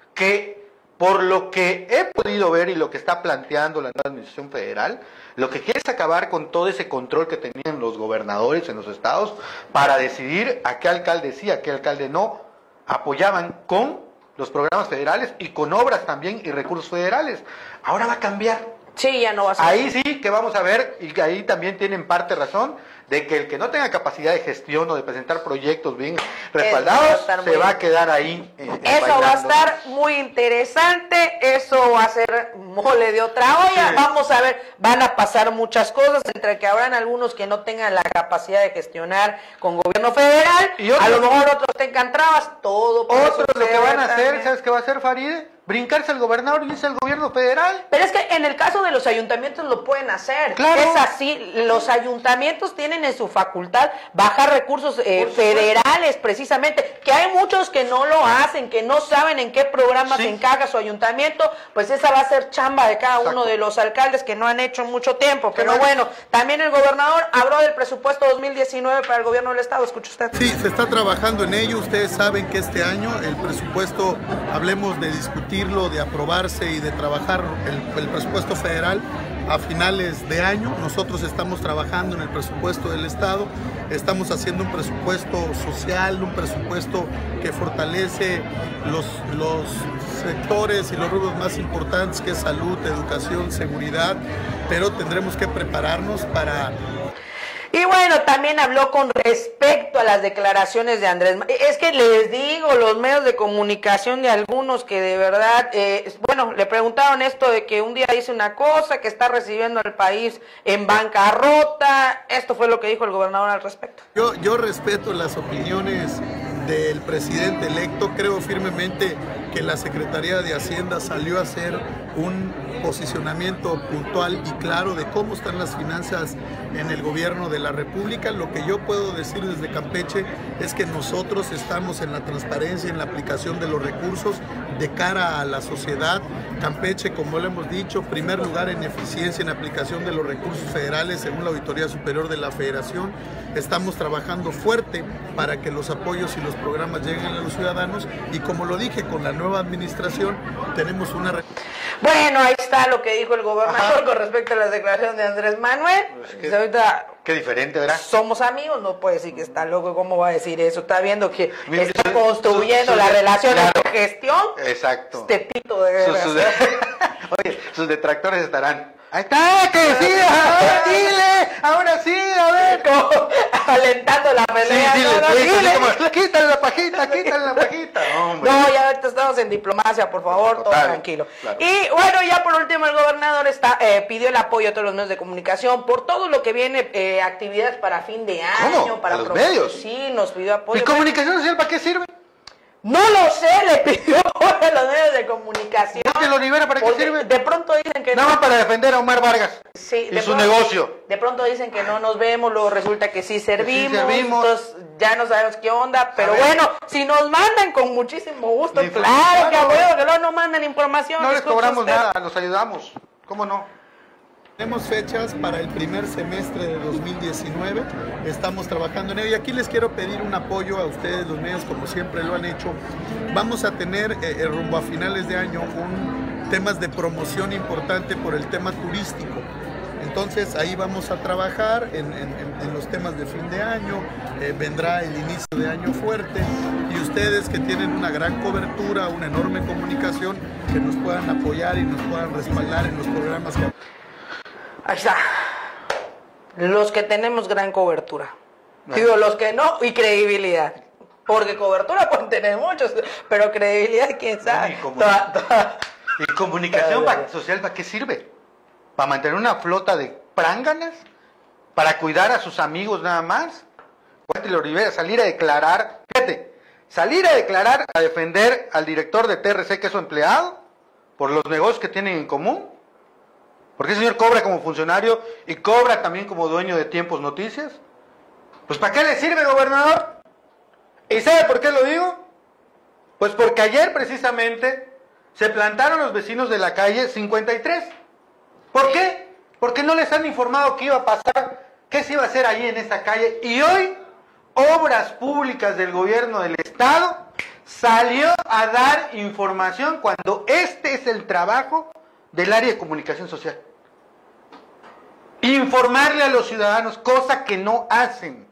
A: que por lo que he podido ver y lo que está planteando la nueva administración federal, lo que quiere es acabar con todo ese control que tenían los gobernadores en los estados para decidir a qué alcalde sí, a qué alcalde no apoyaban con los programas federales y con obras también y recursos federales. Ahora va a cambiar.
B: Sí, ya no va a ser.
A: Ahí sí que vamos a ver, y que ahí también tienen parte razón, de que el que no tenga capacidad de gestión o de presentar proyectos bien respaldados, va se va a quedar ahí. Eh,
B: eso bailando. Va a estar muy interesante, eso va a ser mole de otra olla. Sí. Vamos a ver, van a pasar muchas cosas, entre que habrán algunos que no tengan la capacidad de gestionar con gobierno federal, y otros, a lo mejor otros tengan trabas, todo.
A: Otros lo que van a hacer, también. ¿Sabes qué va a hacer, Farideh? Brincarse al gobernador y irse al gobierno federal.
B: Pero es que en el caso de los ayuntamientos lo pueden hacer.
A: Claro.
B: Es así, los ayuntamientos tienen en su facultad bajar recursos eh, federales precisamente, que hay muchos que no lo hacen, que no saben en qué programa sí. se encaja su ayuntamiento, pues esa va a ser chamba de cada Exacto. uno de los alcaldes que no han hecho mucho tiempo. Pero bueno, también el gobernador habló del presupuesto dos mil diecinueve para el gobierno del estado. Escucha usted.
D: Sí, se está trabajando en ello. Ustedes saben que este año el presupuesto, hablemos de discutir de aprobarse y de trabajar el, el presupuesto federal a finales de año. Nosotros estamos trabajando en el presupuesto del Estado, estamos haciendo un presupuesto social, un presupuesto que fortalece los, los sectores y los rubros más importantes, que es salud, educación, seguridad, pero tendremos que prepararnos para...
B: Y bueno, también habló con respecto a las declaraciones de Andrés. Es que les digo, los medios de comunicación de algunos que de verdad, eh, bueno, le preguntaron esto de que un día dice una cosa, que está recibiendo al país en bancarrota. Esto fue lo que dijo el gobernador al respecto.
D: Yo, yo respeto las opiniones del presidente electo. Creo firmemente que la Secretaría de Hacienda salió a hacer un posicionamiento puntual y claro de cómo están las finanzas en el gobierno de la República. Lo que yo puedo decir desde Campeche es que nosotros estamos en la transparencia, en la aplicación de los recursos de cara a la sociedad. Campeche, como lo hemos dicho, primer lugar en eficiencia en aplicación de los recursos federales según la Auditoría Superior de la Federación. Estamos trabajando fuerte para que los apoyos y los programas lleguen a los ciudadanos, y como lo dije, con la nueva administración tenemos una...
B: Bueno, ahí está. está lo que dijo el gobernador
A: Ajá.
B: con respecto a las declaraciones de Andrés Manuel.
A: Pues que-
B: Pues ahorita
A: Qué diferente, ¿verdad?
B: somos amigos, no puede decir que está loco, ¿cómo va a decir eso? Está viendo que
A: Mira,
B: está
A: su-
B: construyendo
A: su-
B: la
A: su-
B: relación
A: claro.
B: de gestión.
A: Exacto.
B: Este tito de
A: Sus, sus de- Oye, sus detractores estarán. Ahí está, que sí, ahora dile, ahora sí, a ver.
B: como alentando la
A: Sí,
B: pelea.
A: dile,
B: no, no,
A: dile,
B: dile.
A: como, quítale la pajita, quítale la pajita. Hombre.
B: No, ya ahorita estamos en diplomacia, por favor, todo
A: Total,
B: tranquilo.
A: claro.
B: Y bueno, ya por último, el gobernador está eh, pidió el apoyo a todos los medios de comunicación por todo lo que viene, eh, actividades para fin de año,
A: ¿Cómo?
B: para
A: ¿A los
B: promo-
A: medios?
B: Sí, nos pidió apoyo.
A: ¿Y comunicación social para qué sirve?
B: No lo sé, le pidió a los medios de comunicación.
A: ¿Es que lo libera para qué
B: Porque
A: sirve?
B: De pronto dicen que
A: Nada
B: no.
A: más para defender a Omar Vargas
B: Sí,
A: y
B: de
A: su
B: pronto-
A: negocio.
B: De pronto dicen que no nos vemos, luego resulta que sí servimos,
A: servimos.
B: entonces ya no sabemos qué onda, pero
A: ver.
B: bueno, si nos mandan con muchísimo gusto,
A: Ni-
B: claro que
A: claro.
B: apoyo, que luego no mandan información.
A: No les
B: escucha
A: cobramos
B: usted.
A: nada, los ayudamos. ¿Cómo no?
D: Tenemos fechas para el primer semestre de dos mil diecinueve, estamos trabajando en ello y aquí les quiero pedir un apoyo a ustedes, los medios, como siempre lo han hecho. Vamos a tener eh, rumbo a finales de año un temas de promoción importante por el tema turístico. Entonces ahí vamos a trabajar en, en- en los temas de fin de año, eh, vendrá el inicio de año fuerte y ustedes que tienen una gran cobertura, una enorme comunicación, que nos puedan apoyar y nos puedan respaldar en los programas que...
B: Ahí está. Los que tenemos gran cobertura. Digo, los que no, y credibilidad. Porque cobertura pueden tener muchos, pero credibilidad, quién sabe.
A: Y como-
B: Toda- toda-
A: ¿Y comunicación
B: Claro.
A: pa- social para qué sirve? ¿Para mantener una flota de pránganas? ¿Para cuidar a sus amigos nada más? Walter Olivera, salir a declarar, fíjate, salir a declarar a defender al director de T R C, que es su empleado, por los negocios que tienen en común. Porque el señor cobra como funcionario y cobra también como dueño de Tiempos Noticias. Pues ¿para qué le sirve, gobernador? ¿Y sabe por qué lo digo? Pues porque ayer precisamente se plantaron los vecinos de la calle cincuenta y tres. ¿Por qué? Porque no les han informado qué iba a pasar, qué se iba a hacer ahí en esta calle. Y hoy, Obras Públicas del Gobierno del Estado salió a dar información cuando este es el trabajo del área de comunicación social. Informarle a los ciudadanos, cosa que no hacen.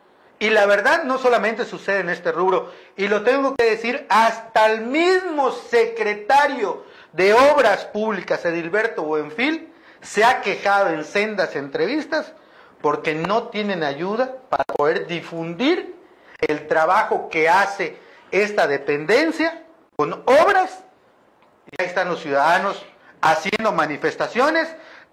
A: Y la verdad no solamente sucede en este rubro, y lo tengo que decir, hasta el mismo secretario de Obras Públicas, Edilberto Buenfil, se ha quejado en sendas entrevistas porque no tienen ayuda para poder difundir el trabajo que hace esta dependencia con obras. Y ahí están los ciudadanos haciendo manifestaciones,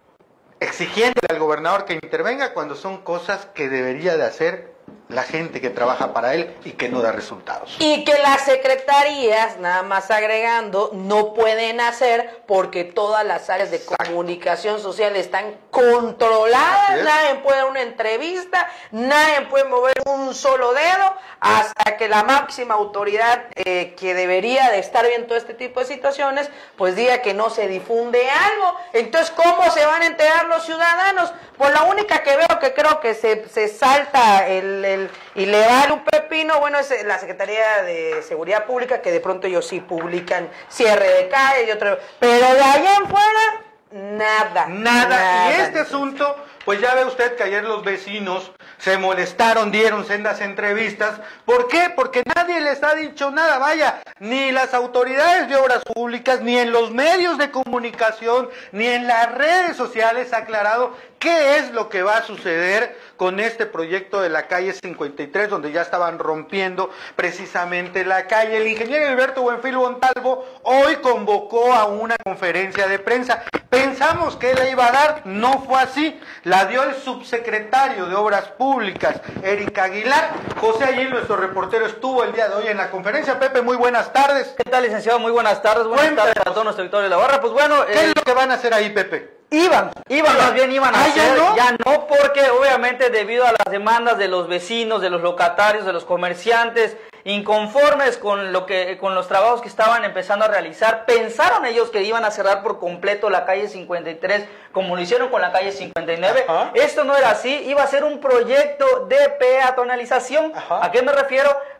A: exigiéndole al gobernador que intervenga cuando son cosas que debería de hacer la gente que trabaja para él y que no da resultados.
B: Y que las secretarías, nada más agregando, no pueden hacer porque todas las áreas de comunicación social están controladas,
A: Así es.
B: nadie puede dar una entrevista, nadie puede mover un solo dedo hasta que la máxima autoridad eh, que debería de estar viendo todo este tipo de situaciones, pues diga que no se difunde algo. Entonces, ¿cómo se van a enterar los ciudadanos? Pues la única que veo que creo que se, se salta el, el y le vale un pepino, bueno, es la Secretaría de Seguridad Pública, que de pronto ellos sí publican cierre de calle y otro, pero de allá en fuera, nada.
A: Nada. Y este asunto, pues ya ve usted que ayer los vecinos se molestaron, dieron sendas entrevistas. ¿Por qué? Porque nadie les ha dicho nada, vaya, ni las autoridades de obras públicas, ni en los medios de comunicación, ni en las redes sociales ha aclarado qué es lo que va a suceder con este proyecto de la calle cincuenta y tres, donde ya estaban rompiendo precisamente la calle. El ingeniero Alberto Buenfil Montalvo hoy convocó a una conferencia de prensa. Pensamos que él la iba a dar, no fue así. La dio el subsecretario de Obras Públicas, Erika Aguilar. José Ayil, nuestro reportero, estuvo el día de hoy en la conferencia. Pepe, muy buenas tardes.
H: ¿Qué tal, licenciado? Muy buenas tardes. Buenas
A: Cuéntanos.
H: tardes a todo nuestro auditorio de la barra. Pues bueno,
A: ¿Qué
H: eh,
A: es lo que van a hacer ahí, Pepe?
H: iban, iban, más bien iban a
A: Ah, ¿ya
H: hacer,
A: no?
H: ya no, porque obviamente debido a las demandas de los vecinos, de los locatarios, de los comerciantes, inconformes con lo que, con los trabajos que estaban empezando a realizar, pensaron ellos que iban a cerrar por completo la calle cincuenta y tres, como lo hicieron con la calle cincuenta y nueve.
A: Ajá.
H: Esto no era así, iba a ser un proyecto de peatonalización.
A: Ajá.
H: ¿A qué me refiero?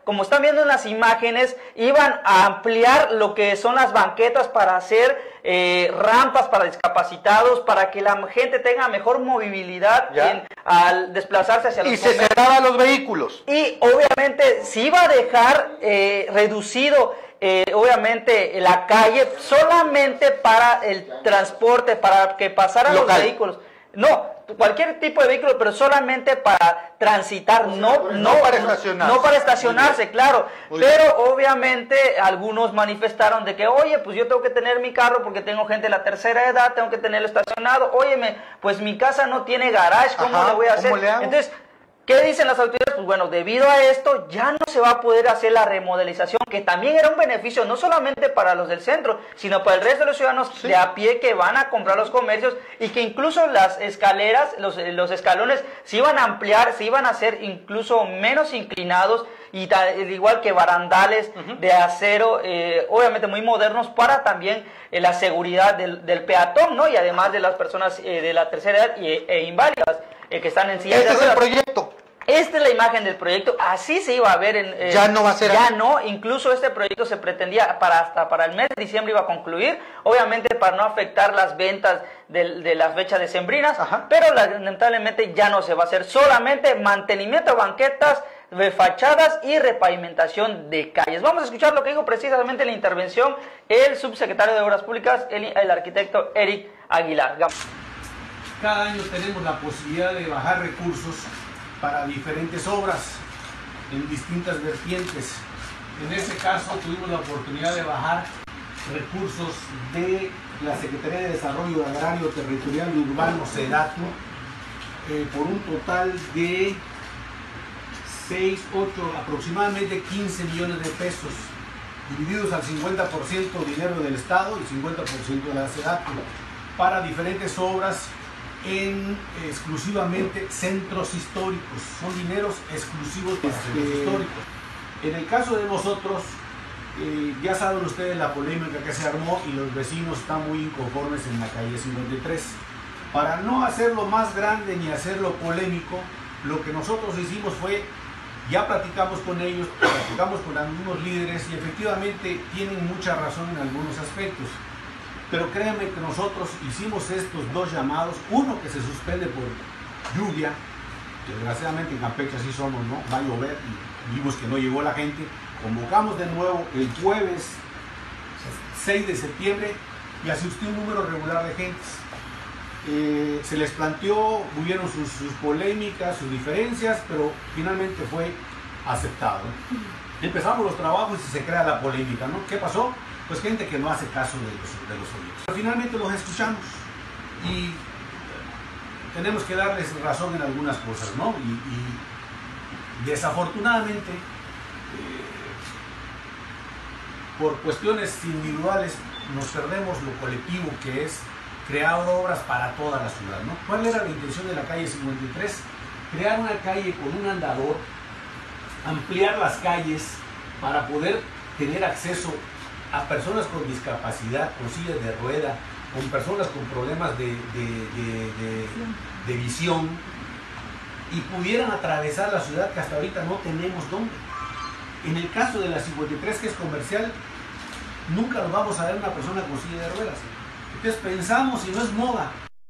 H: como están viendo en las imágenes, iban a ampliar lo que son las banquetas para hacer eh, rampas para discapacitados, para que la gente tenga mejor movilidad en, al desplazarse hacia los
A: Y se cerraban los vehículos.
H: Y obviamente se iba a dejar eh, reducido Eh, obviamente la calle solamente para el transporte, para que pasaran
A: Local.
H: los vehículos. No, cualquier tipo de vehículo, pero solamente para transitar, no, no,
A: no para estacionarse.
H: No para estacionarse, claro.
A: Muy
H: pero
A: bien.
H: obviamente algunos manifestaron de que, oye, pues yo tengo que tener mi carro porque tengo gente de la tercera edad, tengo que tenerlo estacionado. Óyeme, pues mi casa no tiene garage, ¿cómo
A: Ajá,
H: le voy a hacer?
A: ¿cómo le hago?
H: Entonces, ¿qué dicen las autoridades? Pues bueno, debido a esto ya no se va a poder hacer la remodelización, que también era un beneficio no solamente para los del centro, sino para el resto de los ciudadanos
A: Sí.
H: de a pie que van a comprar los comercios, y que incluso las escaleras, los, los escalones se iban a ampliar, se iban a hacer incluso menos inclinados, y ta, igual que barandales uh-huh. de acero, eh, obviamente muy modernos, para también eh, la seguridad del, del peatón, ¿no? Y además de las personas eh, de la tercera edad y, e inválidas. Eh, que están en silla
A: Este
H: de
A: es el
H: ruedas.
A: proyecto.
H: Esta es la imagen del proyecto, así se iba a ver en... Eh,
A: Ya no va a ser
H: Ya
A: así.
H: no, incluso este proyecto se pretendía para hasta para el mes de diciembre iba a concluir, obviamente para no afectar las ventas de, de las fechas decembrinas,
A: Ajá.
H: pero lamentablemente ya no se va a hacer, solamente mantenimiento de banquetas, de fachadas y repavimentación de calles. Vamos a escuchar lo que dijo precisamente en la intervención el subsecretario de Obras Públicas, el, el arquitecto Eric Aguilar.
I: Cada año tenemos la posibilidad de bajar recursos para diferentes obras en distintas vertientes. En este caso tuvimos la oportunidad de bajar recursos de la Secretaría de Desarrollo Agrario, Territorial y Urbano, SEDATU, eh, por un total de seis, ocho, aproximadamente quince millones de pesos, divididos al cincuenta por ciento dinero del Estado y cincuenta por ciento de la SEDATU, para diferentes obras en exclusivamente centros históricos. Son dineros exclusivos de centros históricos. En el caso de nosotros, eh, ya saben ustedes la polémica que se armó y los vecinos están muy inconformes en la calle cincuenta y tres. Para no hacerlo más grande ni hacerlo polémico, lo que nosotros hicimos fue, ya platicamos con ellos, platicamos con algunos líderes y efectivamente tienen mucha razón en algunos aspectos. Pero créanme que nosotros hicimos estos dos llamados, uno que se suspende por lluvia, desgraciadamente en Campeche así somos, ¿no? Va a llover y vimos que no llegó la gente. Convocamos de nuevo el jueves seis de septiembre y asistió un número regular de gentes. Eh, se les planteó, hubieron sus, sus polémicas, sus diferencias, pero finalmente fue aceptado. Empezamos los trabajos y se crea la polémica, ¿no? ¿Qué pasó? Pues gente que no hace caso de los, de los oídos. Pero finalmente los escuchamos y tenemos que darles razón en algunas cosas, ¿no? Y, y desafortunadamente, eh, por cuestiones individuales, nos perdemos lo colectivo, que es crear obras para toda la ciudad, ¿no? ¿Cuál era la intención de la calle cincuenta y tres? Crear una calle con un andador, ampliar las calles para poder tener acceso a personas con discapacidad, con sillas de rueda, con personas con problemas de, de, de, de, de visión, y pudieran atravesar la ciudad, que hasta ahorita no tenemos dónde. En el caso de la cincuenta y tres, que es comercial, nunca nos vamos a ver una persona con silla de ruedas. Entonces pensamos, si no es moda,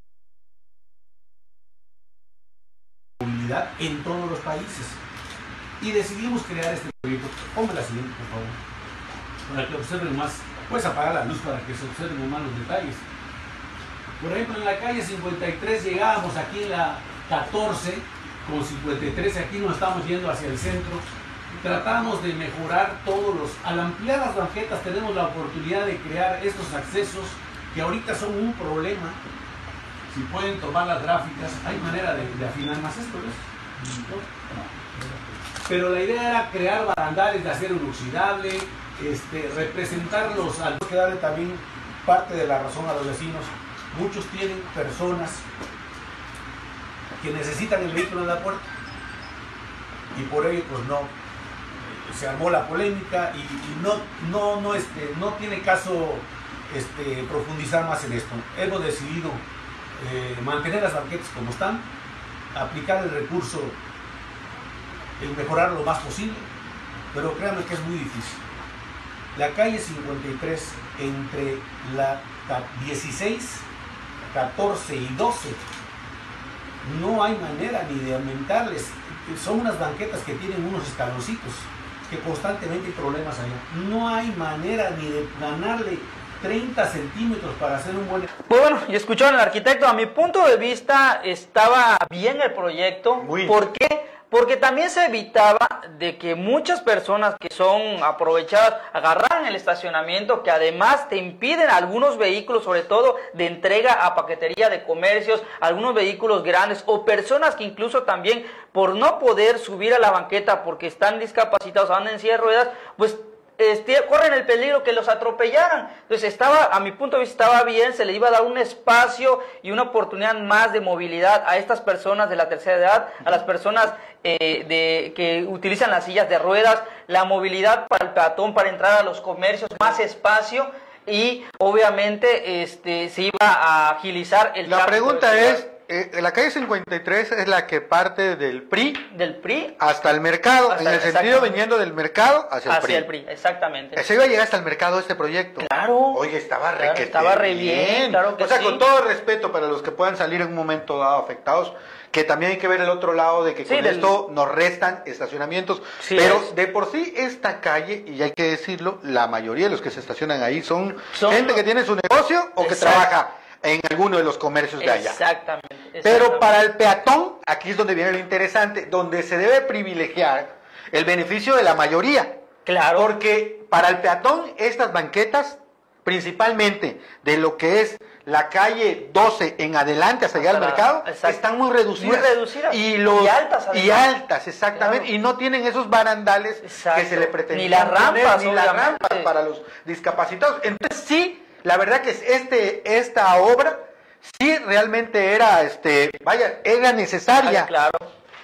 I: movilidad en todos los países, y decidimos crear este proyecto. Ponme la siguiente, por favor, para que observen más. Puedes apagar la luz para que se observen más los detalles. Por ejemplo, en la calle cincuenta y tres llegábamos aquí en la catorce con cincuenta y tres, aquí nos estamos yendo hacia el centro. Tratamos de mejorar todos los... Al ampliar las banquetas tenemos la oportunidad de crear estos accesos que ahorita son un problema. Si pueden tomar las gráficas, hay manera de, de afinar más esto, ¿ves? ¿No? Pero la idea era crear barandales de acero inoxidable, este, representarlos, al que darle también parte de la razón a los vecinos. Muchos tienen personas que necesitan el vehículo en la puerta y por ello pues no, se armó la polémica y, y no, no, no, este, no tiene caso este, profundizar más en esto. Hemos decidido eh, mantener las banquetas como están, aplicar el recurso, el mejorar lo más posible, pero créanme que es muy difícil. La calle cincuenta y tres, entre la dieciséis, catorce y doce, no hay manera ni de aumentarles. Son unas banquetas que tienen unos escaloncitos, que constantemente hay problemas allá. No hay manera ni de ganarle treinta centímetros para hacer un buen...
H: Pues bueno, y escucharon al arquitecto, a mi punto de vista estaba bien el proyecto. Muy. ¿Por qué? Porque también se evitaba de que muchas personas que son aprovechadas agarraran el estacionamiento, que además te impiden algunos vehículos, sobre todo de entrega a paquetería de comercios, algunos vehículos grandes o personas que incluso también por no poder subir a la banqueta porque están discapacitados, andan en silla de ruedas, pues Este, corren el peligro que los atropellaran. Entonces estaba, a mi punto de vista estaba bien, se le iba a dar un espacio y una oportunidad más de movilidad a estas personas de la tercera edad, a las personas eh, de, que utilizan las sillas de ruedas, la movilidad para el peatón, para entrar a los comercios, más espacio y obviamente este, se iba a agilizar el
A: La pregunta es, Eh, la calle cincuenta y tres es la que parte del P R I,
H: del P R I
A: hasta el mercado,
H: hasta,
A: en el sentido viniendo del mercado hacia el
H: hacia
A: P R I.
H: el P R I, exactamente.
A: Se iba a llegar hasta el mercado este proyecto.
H: Claro.
A: Oye, estaba re,
H: claro,
A: que
H: estaba re bien, bien, claro que
A: O sea,
H: sí.
A: con todo respeto para los que puedan salir en un momento dado afectados, que también hay que ver el otro lado de que
H: sí,
A: con
H: del...
A: esto nos restan estacionamientos.
H: Sí,
A: pero
H: es.
A: de por sí esta calle, y hay que decirlo, la mayoría de los que se estacionan ahí son,
H: son
A: gente que tiene su negocio o
H: Exacto.
A: que trabaja en alguno de los comercios de allá.
H: Exactamente, exactamente.
A: Pero para el peatón, aquí es donde viene lo interesante, donde se debe privilegiar el beneficio de la mayoría.
H: Claro.
A: Porque para el peatón, estas banquetas, principalmente de lo que es la calle doce en adelante hasta llegar al mercado,
H: exacto.
A: están muy reducidas.
H: Muy reducidas.
A: Y, los,
H: y altas. Además.
A: Y altas, exactamente.
H: Claro.
A: Y no tienen esos barandales
H: exacto.
A: que se le pretendían
H: Ni las rampas,
A: poner, ni las rampas para los discapacitados. Entonces sí, la verdad que este, esta obra sí realmente era, este, vaya, era necesaria.
H: Ay, claro.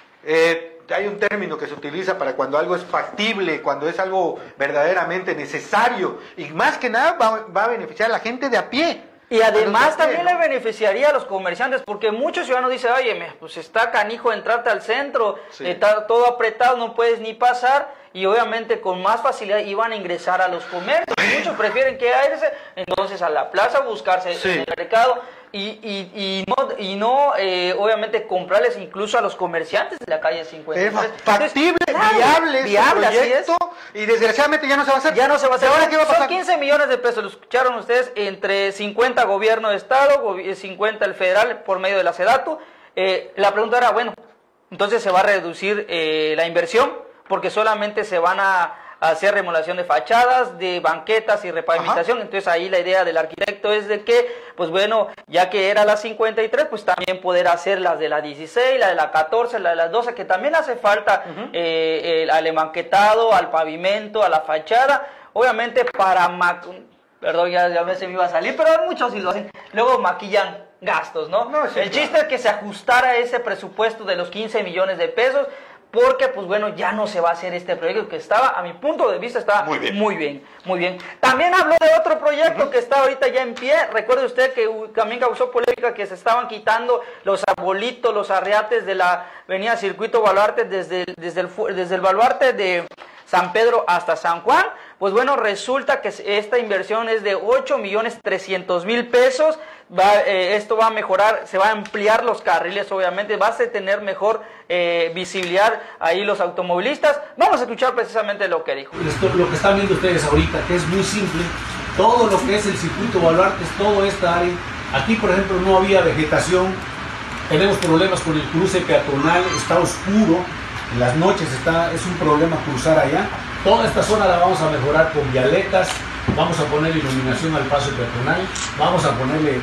A: Eh, hay un término que se utiliza para cuando algo es factible, cuando es algo verdaderamente necesario, y más que nada va, va a beneficiar a la gente de a pie.
H: Y además también
A: ¿no?
H: le beneficiaría a los comerciantes, porque muchos ciudadanos dicen, oye, pues está canijo entrarte al centro, sí. está todo apretado, no puedes ni pasar, y obviamente con más facilidad iban a ingresar a los comercios. Muchos prefieren que irse entonces a la plaza, buscarse sí. en el mercado, y, y, y no, y no eh, obviamente comprarles incluso a los comerciantes de la calle cincuenta y tres.
A: Es factible, claro, viable,
H: viable
A: este proyecto, así es. Y desgraciadamente ya no se va a hacer.
H: Ya no se va a hacer.
A: ¿Ahora qué va a pasar?
H: Son quince millones de pesos, lo escucharon ustedes, entre cincuenta gobierno de estado, cincuenta el federal por medio de la SEDATU. Eh, la pregunta era, bueno, entonces se va a reducir eh, la inversión, porque solamente se van a hacer remodelación de fachadas, de banquetas y repavimentación. Ajá. Entonces ahí la idea del arquitecto es de que, pues bueno, ya que era la cincuenta y tres, pues también poder hacer las de la dieciséis, la de la catorce, la de las doce, que también hace falta uh-huh. eh, el, al emanquetado, al pavimento, a la fachada, obviamente para... Perdón, ya, ya me se me iba a salir, pero muchos sí lo hacen. Luego maquillan gastos, ¿no? no sí, el chiste claro. es que se ajustara ese presupuesto de los quince millones de pesos, porque pues bueno, ya no se va a hacer este proyecto que estaba, a mi punto de vista, estaba muy bien, muy bien. Muy bien. También habló de otro proyecto uh-huh. que está ahorita ya en pie. Recuerde usted que uh, también causó polémica que se estaban quitando los arbolitos, los arreates de la avenida Circuito Baluarte desde, desde, el, desde el Baluarte de San Pedro hasta San Juan. Pues bueno, resulta que esta inversión es de ocho millones trescientos mil pesos. Va, eh, esto va a mejorar, se va a ampliar los carriles, obviamente, va a tener mejor eh, visibilidad ahí los automovilistas. Vamos a escuchar precisamente lo que dijo.
I: Esto, lo que están viendo ustedes ahorita, que es muy simple, todo lo que es el Circuito Baluarte, toda esta área. Aquí, por ejemplo, no había vegetación, tenemos problemas con el cruce peatonal, está oscuro, en las noches está, es un problema cruzar allá. Toda esta zona la vamos a mejorar con vialetas, vamos a poner iluminación al paso peatonal, vamos a ponerle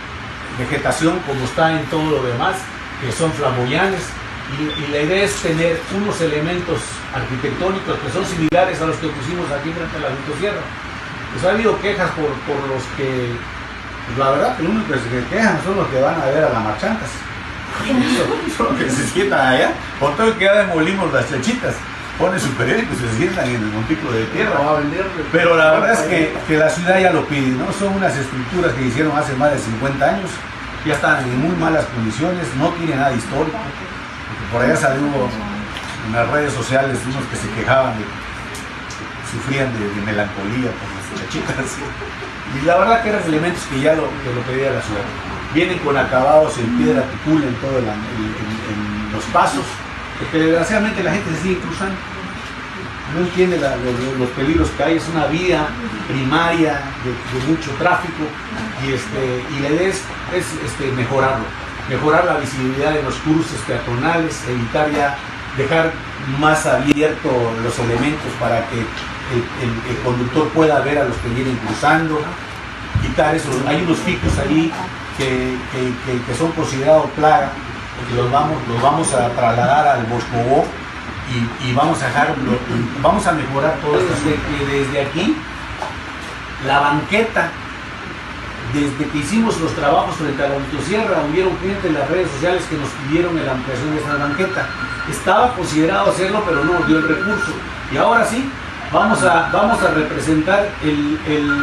I: vegetación como está en todo lo demás, que son flamboyantes, y, y la idea es tener unos elementos arquitectónicos que son similares a los que pusimos aquí frente a la Autosierra. Pues ha habido quejas por, por los que, pues la verdad, que los únicos que se quejan son los que van a ver a las marchantas. Son los que se sientan allá, por todo el que ya demolimos las flechitas. Ponen su periódico y se sientan en el montículo de tierra. Pero la verdad es que, que la ciudad ya lo pide, ¿no? Son unas estructuras que hicieron hace más de cincuenta años, ya están en muy malas condiciones, no tienen nada histórico. Porque por allá salió en las redes sociales unos que se quejaban de, sufrían de, de melancolía por las chicas. Y la verdad que eran elementos que ya lo, que lo pedía la ciudad. Vienen con acabados en piedra que pulen todo el, el, en, en los pasos, porque desgraciadamente la gente se sigue cruzando. No entiende la, los, los peligros que hay, es una vía primaria de, de mucho tráfico y, este, y la idea es, es este, mejorarlo, mejorar la visibilidad de los cruces peatonales, evitar ya, dejar más abiertos los elementos para que el, el, el conductor pueda ver a los que vienen cruzando, quitar esos, hay unos picos ahí que, que, que, que son considerados plaga, porque los vamos, los vamos a trasladar al Boscobó. Y, y vamos a dejar, vamos a mejorar todo esto. Desde, desde aquí, la banqueta, desde que hicimos los trabajos frente a la motosierra, hubieron gente en las redes sociales que nos pidieron la ampliación de esta banqueta. Estaba considerado hacerlo, pero no dio el recurso. Y ahora sí, vamos a, vamos a representar el,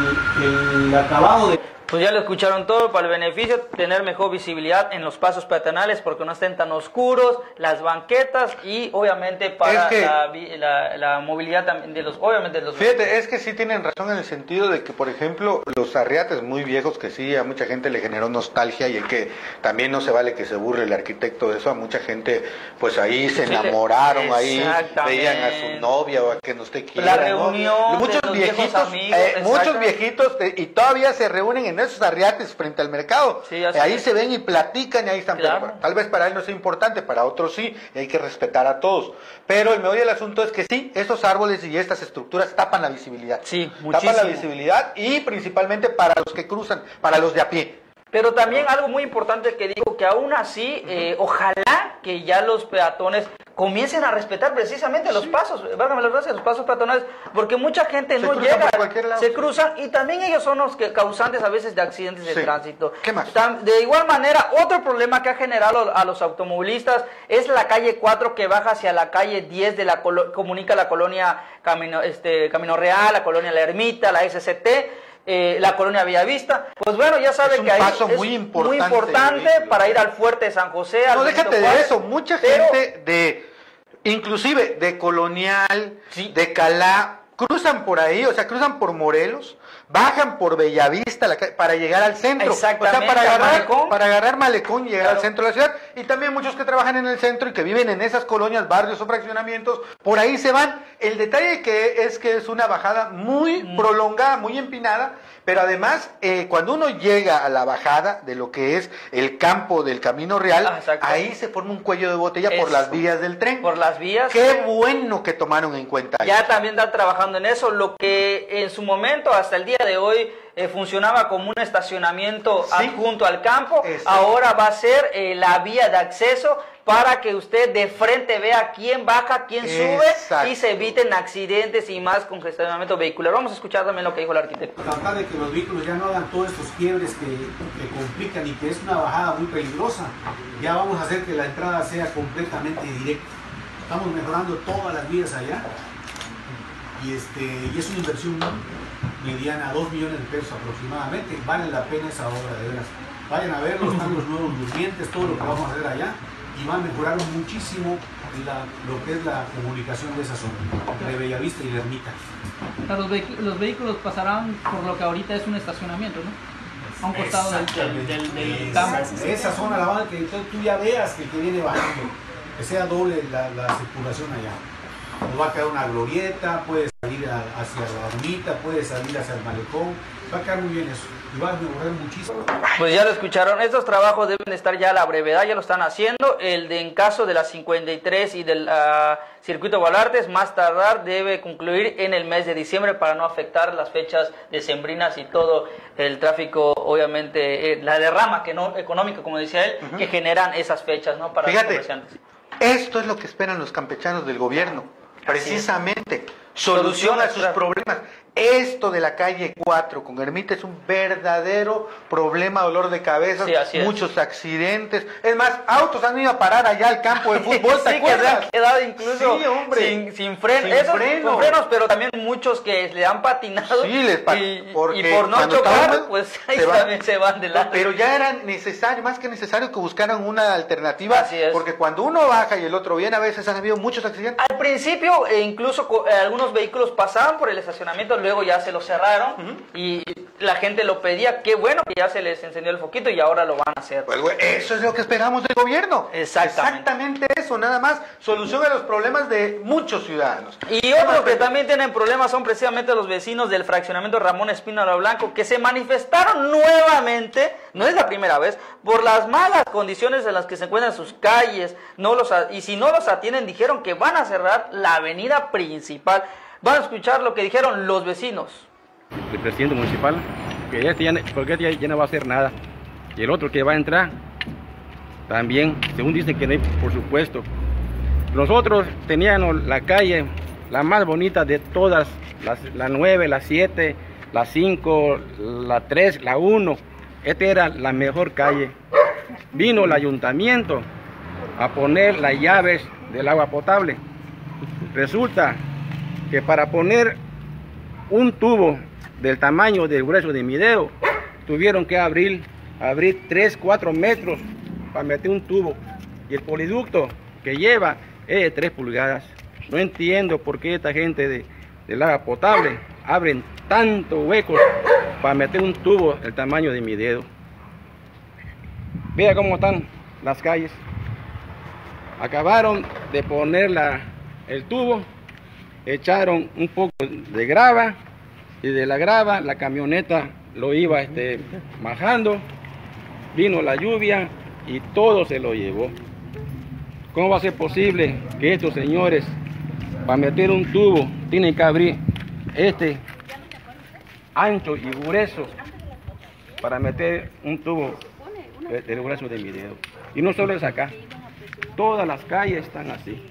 I: el, el acabado de...
H: Pues ya lo escucharon todo, para el beneficio, tener mejor visibilidad en los pasos peatonales porque no estén tan oscuros, las banquetas y obviamente para
A: es que,
H: la, la, la movilidad también de los, obviamente de los...
A: Fíjate, es que sí tienen razón en el sentido de que, por ejemplo, los arriates muy viejos que sí a mucha gente le generó nostalgia y el que también no se vale que se burle el arquitecto de eso, a mucha gente pues ahí se
H: sí,
A: enamoraron, ahí veían a su novia o a que no esté quiera,
H: la reunión,
A: ¿no? Muchos
H: de los
A: viejitos,
H: amigos,
A: eh, muchos viejitos eh, y todavía se reúnen en esos arriates frente al mercado.
H: Sí,
A: eh, ahí
H: es.
A: se ven y platican y ahí están.
H: Claro.
A: Pero, tal vez para él no sea importante, para otros sí, y hay que respetar a todos. Pero el meollo del asunto es que sí, esos árboles y estas estructuras tapan la visibilidad.
H: Sí,
A: tapan
H: muchísimo.
A: la visibilidad y principalmente para los que cruzan, para los de a pie.
H: Pero también algo muy importante que digo, que aún así, eh, ojalá que ya los peatones comiencen a respetar precisamente los pasos, válgame las gracias, los pasos peatonales, porque mucha gente
A: se
H: no llega,
A: lado,
H: se cruzan y también ellos son los que causantes a veces de accidentes de
A: sí.
H: tránsito.
A: ¿Qué más?
H: De igual manera, otro problema que ha generado a los automovilistas es la calle cuatro que baja hacia la calle diez, de la comunica la colonia Camino, este, Camino Real, la colonia La Ermita, la S C T, Eh, la colonia Bellavista. Pues bueno, ya sabe
A: es
H: que ahí
A: paso
H: es
A: muy importante,
H: muy importante para ir al fuerte de San José.
A: No, déjate de eso, mucha
H: pero...
A: gente de, inclusive de Colonial,
H: sí.
A: de Calá, cruzan por ahí, o sea, cruzan por Morelos, bajan por Bellavista la, para llegar al centro.
H: Exactamente,
A: o sea, para agarrar
H: Malecón.
A: para agarrar Malecón y llegar
H: claro.
A: al centro de la ciudad. Y también muchos que trabajan en el centro y que viven en esas colonias, barrios o fraccionamientos, por ahí se van. El detalle que es que es una bajada muy mm. prolongada, muy empinada, pero además, eh, cuando uno llega a la bajada de lo que es el campo del Camino Real,
H: ah,
A: ahí se forma un cuello de botella
H: Eso.
A: por las vías del tren.
H: Por las vías.
A: Qué bueno que tomaron en cuenta
H: Ya
A: eso.
H: también están trabajando en eso, lo que en su momento, hasta el día de hoy, eh, funcionaba como un estacionamiento sí. adjunto al campo, Exacto. ahora va a ser eh, la vía de acceso para que usted de frente vea quién baja, quién sube
A: Exacto.
H: y se eviten accidentes y más congestionamiento vehicular. Vamos a escuchar también lo que dijo el arquitecto.
I: Tratar de que los vehículos ya no hagan todos estos quiebres que, que complican y que es una bajada muy peligrosa. Ya vamos a hacer que la entrada sea completamente directa. Estamos mejorando todas las vías allá y, este, y es una inversión mediana, dos millones de pesos aproximadamente. Vale la pena esa obra, de veras. Vayan a verlo, están los nuevos durmientes, todo lo que vamos a hacer allá. Y va a mejorar muchísimo la, lo que es la comunicación de esa zona, entre Bellavista y La Ermita.
J: Los, los vehículos pasarán por lo que ahorita es un estacionamiento, ¿no? A un costado del, del, del, del campo.
I: Esa zona, la van que tú ya veas que, que viene bajando, que sea doble la, la circulación allá. Nos va a quedar una glorieta, puede salir a, hacia La Ermita, puede salir hacia el Malecón, va a quedar muy bien eso. Y va a mejorar muchísimo.
H: Pues ya lo escucharon, estos trabajos deben estar ya a la brevedad, ya lo están haciendo. El de en caso de la cincuenta y tres y del uh, circuito Balartes, más tardar debe concluir en el mes de diciembre para no afectar las fechas decembrinas y todo el tráfico, obviamente, eh, la derrama que no económica, como decía él, uh-huh. que generan esas fechas, ¿no? Para
A: Fíjate,
H: los comerciantes.
A: Esto es lo que esperan los campechanos del gobierno, precisamente, solución
H: Solución
A: a sus problemas. Esto de la calle cuatro con Ermita es un verdadero problema, dolor de cabeza,
H: sí,
A: muchos accidentes. Es más, autos han ido a parar allá al campo de fútbol, ¿te
H: sí,
A: acuerdas?
H: Que se han quedado incluso
A: sí, hombre.
H: sin, sin, fren
A: sin
H: Esos,
A: freno.
H: con frenos, pero también muchos que le han patinado
A: sí, les pa
H: y, y por no chocar, estaban, pues ahí se también van. se van de lado.
A: Pero ya era necesario, más que necesario, que buscaran una alternativa,
H: Así es.
A: porque cuando uno baja y el otro viene, a veces han habido muchos accidentes.
H: Al principio, eh, incluso eh, algunos algunos vehículos pasaban por el estacionamiento, luego ya se lo cerraron uh-huh. y la gente lo pedía. Qué bueno que ya se les encendió el foquito y ahora lo van a hacer.
A: Pues, güey, eso es lo que esperamos del gobierno.
H: Exactamente.
A: Exactamente eso, nada más. Solución a los problemas de muchos ciudadanos.
H: Y otros que también tienen problemas son precisamente los vecinos del fraccionamiento Ramón Espínola Blanco, que se manifestaron nuevamente, no es la primera vez, por las malas condiciones en las que se encuentran sus calles, no los y si no los atienden, dijeron que van a cerrar la avenida principal. Van a escuchar lo que dijeron los vecinos.
K: El presidente municipal, que este ya, porque este ya no va a hacer nada, y el otro que va a entrar, también, según dicen que no hay, por supuesto. Nosotros teníamos la calle, la más bonita de todas, las, la nueve, la siete, la cinco, la tres, la uno, esta era la mejor calle. Vino el ayuntamiento a poner las llaves del agua potable. Resulta que para poner un tubo del tamaño del grueso de mi dedo, tuvieron que abrir, abrir tres, cuatro metros para meter un tubo. Y el poliducto que lleva es de tres pulgadas. No entiendo por qué esta gente de, del agua potable abren tantos huecos para meter un tubo del tamaño de mi dedo. Vea cómo están las calles. Acabaron de poner la, el tubo, echaron un poco de grava y de la grava la camioneta lo iba este, majando. Vino la lluvia y todo se lo llevó. ¿Cómo va a ser posible que estos señores, para meter un tubo, tienen que abrir este ancho y grueso para meter un tubo del grueso de mi dedo? Y no solo es acá, todas las calles están así.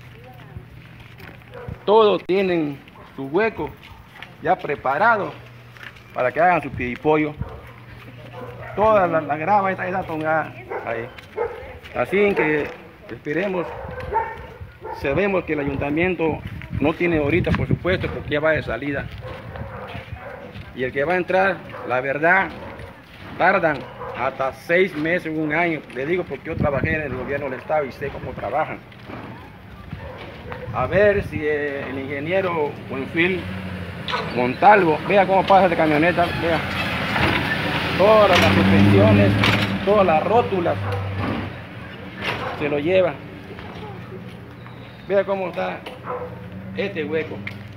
K: Todos tienen su hueco ya preparado para que hagan su piripollo. Toda la, la grava está, está tongada ahí. Así que esperemos, sabemos que el ayuntamiento no tiene ahorita, por supuesto, porque ya va de salida. Y el que va a entrar, la verdad, tardan hasta seis meses, un año. Le digo porque yo trabajé en el gobierno del estado y sé cómo trabajan. A ver si el ingeniero Buenfil Montalvo, vea cómo pasa de camioneta, vea. Todas las suspensiones, todas las rótulas, se lo lleva. Vea cómo está este hueco.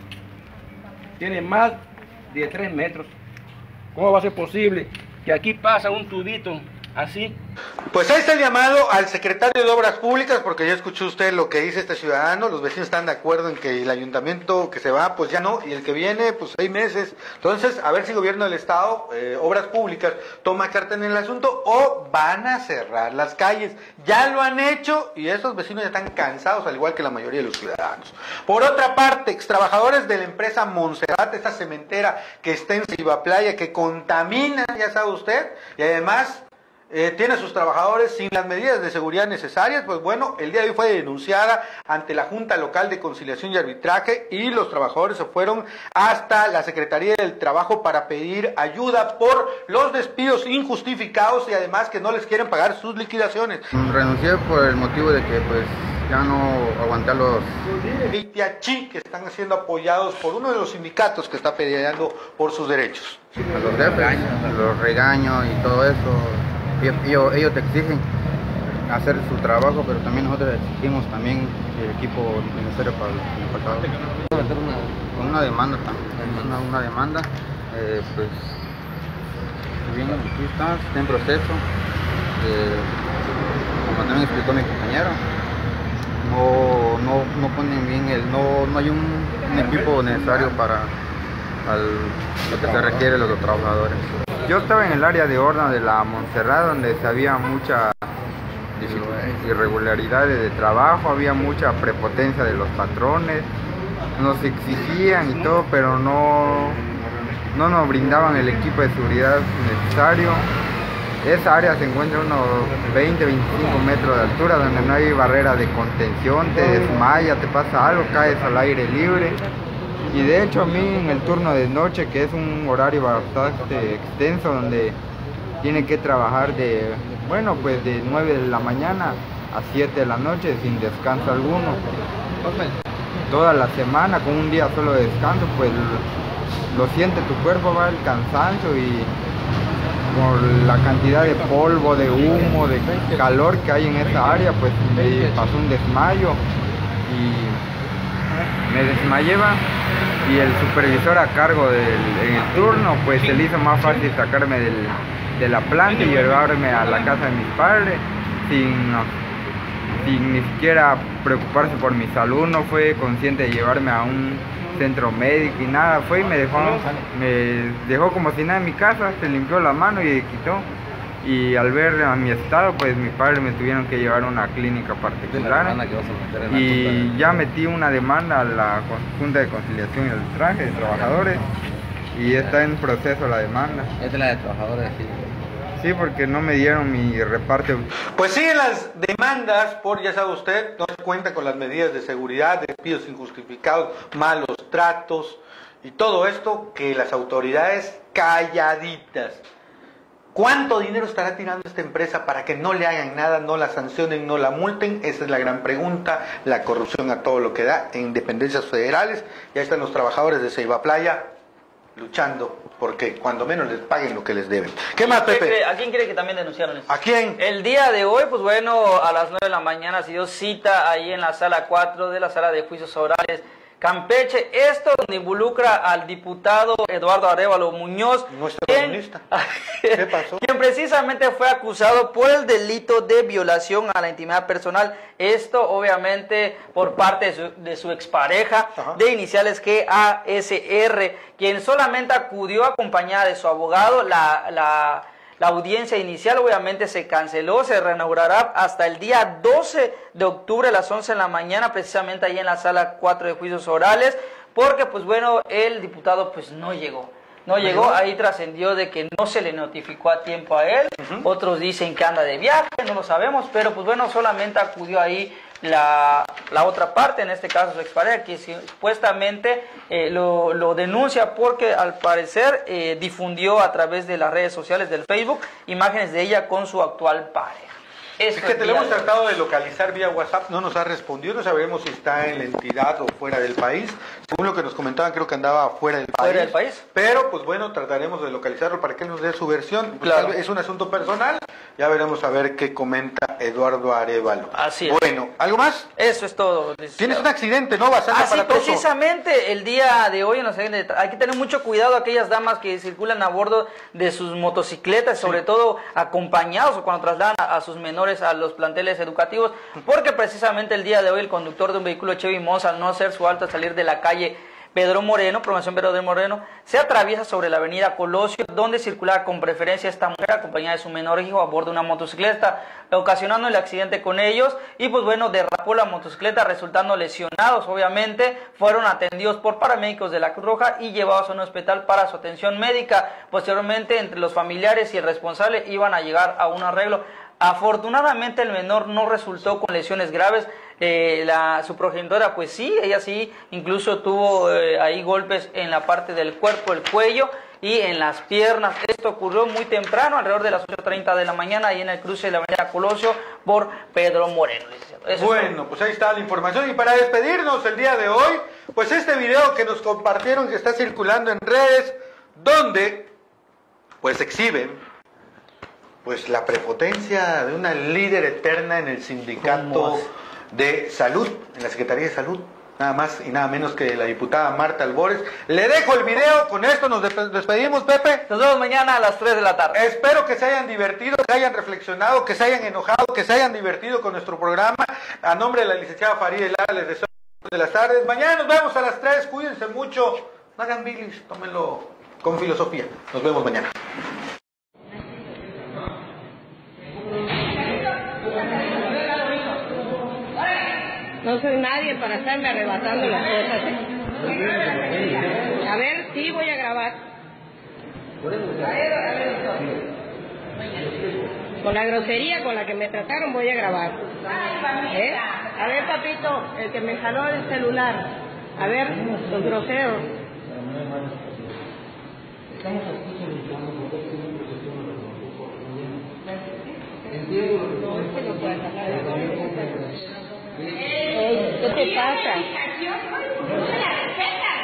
K: Tiene más de tres metros. ¿Cómo va a ser posible que aquí pasa un tubito así?
A: Pues ahí está el llamado al secretario de Obras Públicas, porque ya escuchó usted lo que dice este ciudadano. Los vecinos están de acuerdo en que el ayuntamiento que se va, pues ya no, y el que viene, pues seis meses. Entonces, a ver si el gobierno del estado, eh, Obras Públicas, toma carta en el asunto o van a cerrar las calles. Ya lo han hecho y esos vecinos ya están cansados, al igual que la mayoría de los ciudadanos. Por otra parte, extrabajadores de la empresa Montserrat, esta cementera que está en Ceiba Playa, que contamina, ya sabe usted, y además Eh, tiene a sus trabajadores sin las medidas de seguridad necesarias, pues bueno, el día de hoy fue denunciada ante la Junta Local de Conciliación y Arbitraje y los trabajadores se fueron hasta la Secretaría del Trabajo para pedir ayuda por los despidos injustificados y además que no les quieren pagar sus liquidaciones.
L: Renuncié por el motivo de que pues ya no aguanté los
A: Vitiachi, que están siendo apoyados por uno de los sindicatos que está peleando por sus derechos.
L: A los jefes, los regaños y todo eso. Ellos, ellos te exigen hacer su trabajo, pero también nosotros exigimos también el equipo necesario para el empacado. Con una demanda también, una, una demanda, eh, pues bien, aquí está, está en proceso, eh, como también explicó mi compañero, no, no, no ponen bien, el, no, no hay un, un equipo necesario para al, lo que se requiere de los trabajadores. Yo estaba en el área de horno de la Montserrat, donde había muchas irregularidades de trabajo, había mucha prepotencia de los patrones, nos exigían y todo, pero no, no nos brindaban el equipo de seguridad necesario. Esa área se encuentra a unos veinte a veinticinco metros de altura, donde no hay barrera de contención, te desmaya, te pasa algo, caes al aire libre. Y de hecho a mí en el turno de noche, que es un horario bastante extenso, donde tiene que trabajar de, bueno, pues de nueve de la mañana a siete de la noche sin descanso alguno. toda la semana con un día solo de descanso, pues lo siente tu cuerpo, va el cansancio y por la cantidad de polvo, de humo, de calor que hay en esta área, pues me pasó un desmayo y me desmayé, va, y el supervisor a cargo del en el turno, pues se le hizo más fácil sacarme del, de la planta y llevarme a la casa de mis padres sin, sin ni siquiera preocuparse por mi salud. No fue consciente de llevarme a un centro médico y nada, fue y me dejó, me dejó como si nada en mi casa, se limpió la mano y quitó. Y al ver a mi estado, pues mis padres me tuvieron que llevar a una clínica particular y ya metí una demanda a la Junta de Conciliación y Arbitraje de Trabajadores y está en proceso la demanda.
G: Es de la de trabajadores, sí.
L: Sí, porque no me dieron mi reparto.
A: Pues siguen las demandas por, ya sabe usted, no se cuenta con las medidas de seguridad, despidos injustificados, malos tratos y todo esto que las autoridades calladitas. ¿Cuánto dinero estará tirando esta empresa para que no le hagan nada, no la sancionen, no la multen? Esa es la gran pregunta. La corrupción a todo lo que da en dependencias federales. Ya están los trabajadores de Ceiba Playa luchando porque cuando menos les paguen lo que les deben. ¿Qué más, Pepe?
H: Cree, ¿A quién cree que también denunciaron eso?
A: ¿A quién?
H: El día de hoy, pues bueno, a las nueve de la mañana se dio cita ahí en la sala cuatro de la sala de juicios orales Campeche, esto donde involucra al diputado Eduardo Arévalo Muñoz,
A: nuestro
H: quien,
A: comunista. ¿Qué pasó?
H: quien precisamente fue acusado por el delito de violación a la intimidad personal, esto obviamente por parte de su, de su expareja, Ajá. de iniciales G A S R, quien solamente acudió acompañada de su abogado. La, la La audiencia inicial obviamente se canceló, se reinaugurará hasta el día doce de octubre a las once de la mañana, precisamente ahí en la sala cuatro de juicios orales, porque pues bueno, el diputado pues no llegó. No llegó, ahí trascendió de que no se le notificó a tiempo a él, uh-huh. otros dicen que anda de viaje, no lo sabemos, pero pues bueno, solamente acudió ahí la, la otra parte, en este caso su expareja, que supuestamente eh, lo, lo denuncia porque al parecer eh, difundió a través de las redes sociales del Facebook imágenes de ella con su actual pareja.
A: Es que te lo hemos tratado de localizar vía WhatsApp, no nos ha respondido, no sabemos si está en la entidad o fuera del país. Según lo que nos comentaban, creo que andaba fuera del país.
H: ¿Fuera del país?
A: Pero, pues bueno, trataremos de localizarlo para que nos dé su versión. Pues,
H: claro.
A: Es un asunto personal, ya veremos a ver qué comenta Eduardo Arévalo.
H: Así es.
A: Bueno, ¿algo más?
H: Eso es todo.
A: Tienes un accidente, ¿no? Bastante
H: Ah, sí,
A: aparatoso.
H: precisamente el día de hoy en los accidentes, hay que tener mucho cuidado a aquellas damas que circulan a bordo de sus motocicletas, sobre sí. todo acompañados o cuando trasladan a, a sus menores a los planteles educativos, porque precisamente el día de hoy el conductor de un vehículo Chevy Monza, al no hacer su alto al salir de la calle Pedro Moreno, promoción Pedro de Moreno, se atraviesa sobre la avenida Colosio, donde circulaba con preferencia esta mujer acompañada de su menor hijo a bordo de una motocicleta, ocasionando el accidente con ellos, y pues bueno, derrapó la motocicleta, resultando lesionados. Obviamente fueron atendidos por paramédicos de la Cruz Roja y llevados a un hospital para su atención médica. Posteriormente, entre los familiares y el responsable iban a llegar a un arreglo. Afortunadamente el menor no resultó con lesiones graves. Eh, la, su progenitora pues sí, ella sí, incluso tuvo eh, ahí golpes en la parte del cuerpo, el cuello y en las piernas. Esto ocurrió muy temprano, alrededor de las ocho treinta de la mañana, ahí en el cruce de la avenida Colosio por Pedro Moreno. Eso
A: bueno, pues ahí está la información. Y para despedirnos el día de hoy, pues este video que nos compartieron, que está circulando en redes, donde pues exhiben pues la prepotencia de una líder eterna en el sindicato de salud, en la Secretaría de Salud, nada más y nada menos que la diputada Marta Albores. Le dejo el video, con esto nos despedimos, Pepe.
H: Nos vemos mañana a las tres de la tarde.
A: Espero que se hayan divertido, que hayan reflexionado, que se hayan enojado, que se hayan divertido con nuestro programa. A nombre de la licenciada Farideh Lara les deseo de las tardes. Mañana nos vemos a las tres, cuídense mucho, no hagan bilis, tómenlo con filosofía. Nos vemos mañana.
M: No soy nadie para estarme arrebatando las cosas, ¿eh? A ver, sí, voy a grabar. Con la grosería con la que me trataron voy a grabar. ¿Eh? A ver, papito, el que me jaló el celular. A ver, los groseros. ¿Qué te pasa? nación, ¿por qué no se la respeta?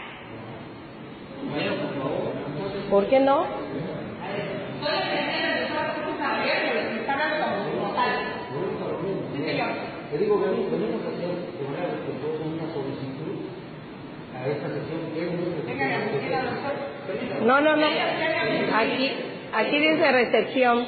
N: ¿Por qué no?
M: Soy la presidenta de todas las cosas abiertas, me está hablando como tal. Sí, señor.
O: Le digo, venimos a hacer de manera respetuosa una solicitud a esta sesión.
N: No, no, no. Aquí, aquí dice recepción.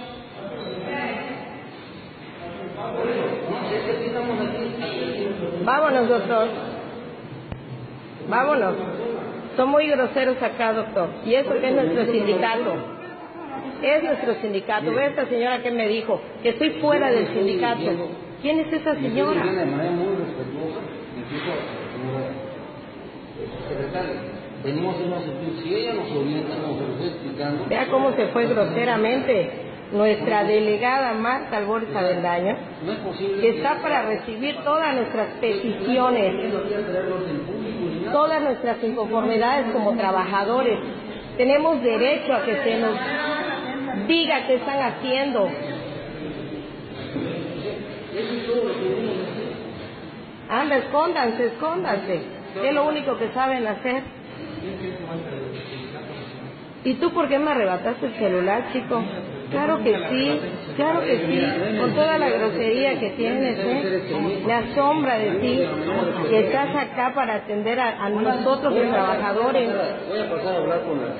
N: Vámonos, doctor. Vámonos. Son muy groseros acá, doctor. Y eso que es nuestro sindicato. Es nuestro sindicato. Ve a esta señora que me dijo que estoy fuera del sindicato. ¿Quién es esa señora?
O: De manera muy respetuosa, incluso a la señora secretaria. Venimos a una sesión. Si ella nos orienta, nos lo está explicando.
N: Vea cómo se fue groseramente nuestra delegada Marta Albores Avendaño, que está para recibir todas nuestras peticiones, todas nuestras inconformidades como trabajadores. Tenemos derecho a que se nos diga qué están haciendo. Anda, escóndanse, escóndanse. Es lo único que saben hacer. ¿Y tú por qué me arrebataste el celular, chico? Claro que sí, claro que sí, con toda la grosería que tienes, ¿eh? Me asombra de ti que estás acá para atender a, a nosotros los trabajadores.
O: Voy a pasar a hablar con la...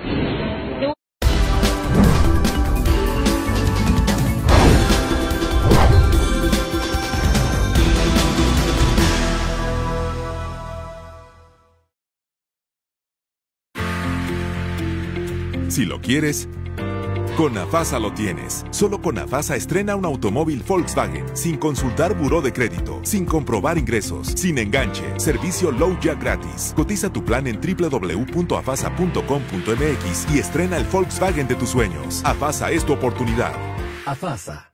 P: Si lo quieres, con AFASA lo tienes. Solo con AFASA estrena un automóvil Volkswagen, sin consultar buró de crédito, sin comprobar ingresos, sin enganche, servicio Low Jack gratis. Cotiza tu plan en doble u doble u doble u punto afasa punto com punto m x y estrena el Volkswagen de tus sueños. AFASA es tu oportunidad.
Q: AFASA.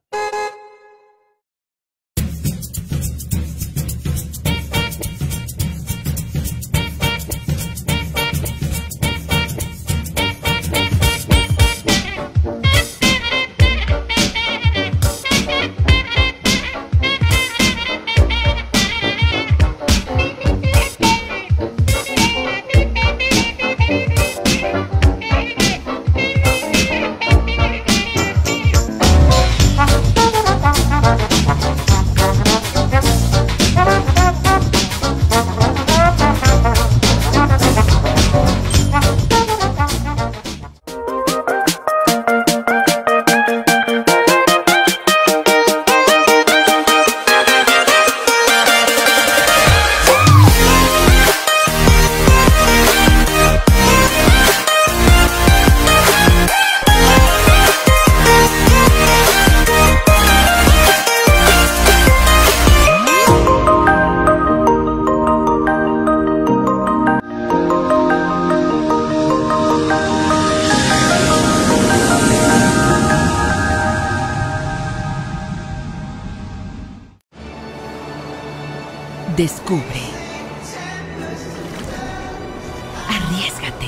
R: Descubre. Arriésgate.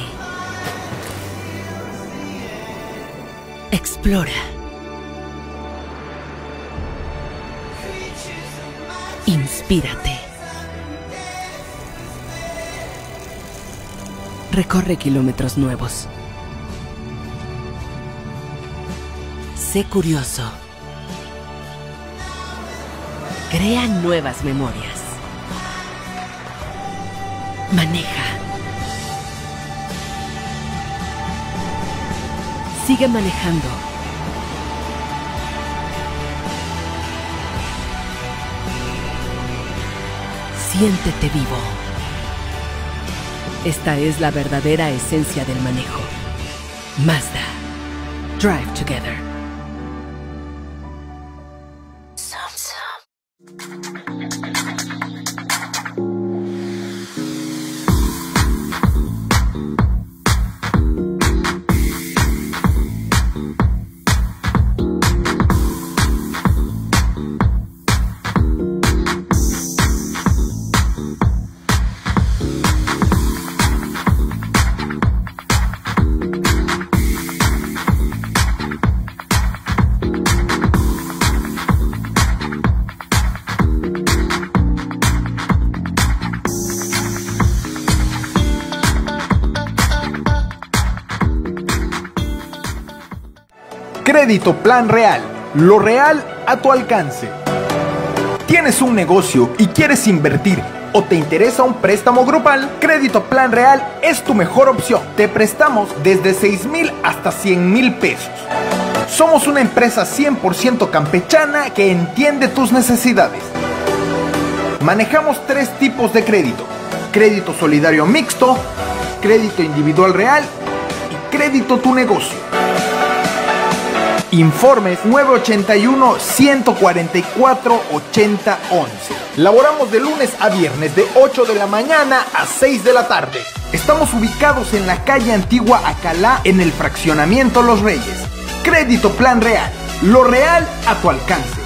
R: Explora. Inspírate. Recorre kilómetros nuevos. Sé curioso. Crea nuevas memorias. Maneja. Sigue manejando. Siéntete vivo. Esta es la verdadera esencia del manejo. Mazda. Drive together.
Q: Crédito Plan Real, lo real a tu alcance. ¿Tienes un negocio y quieres invertir o te interesa un préstamo grupal? Crédito Plan Real es tu mejor opción. Te prestamos desde seis mil hasta cien mil pesos. Somos una empresa cien por ciento campechana que entiende tus necesidades. Manejamos tres tipos de crédito: crédito solidario mixto, crédito individual real y crédito tu negocio. Informes nueve ochenta y uno, ciento cuarenta y cuatro, ochenta once. Laboramos de lunes a viernes de ocho de la mañana a seis de la tarde. Estamos ubicados en la calle Antigua Acalá, en el fraccionamiento Los Reyes. Crédito Plan Real, lo real a tu alcance.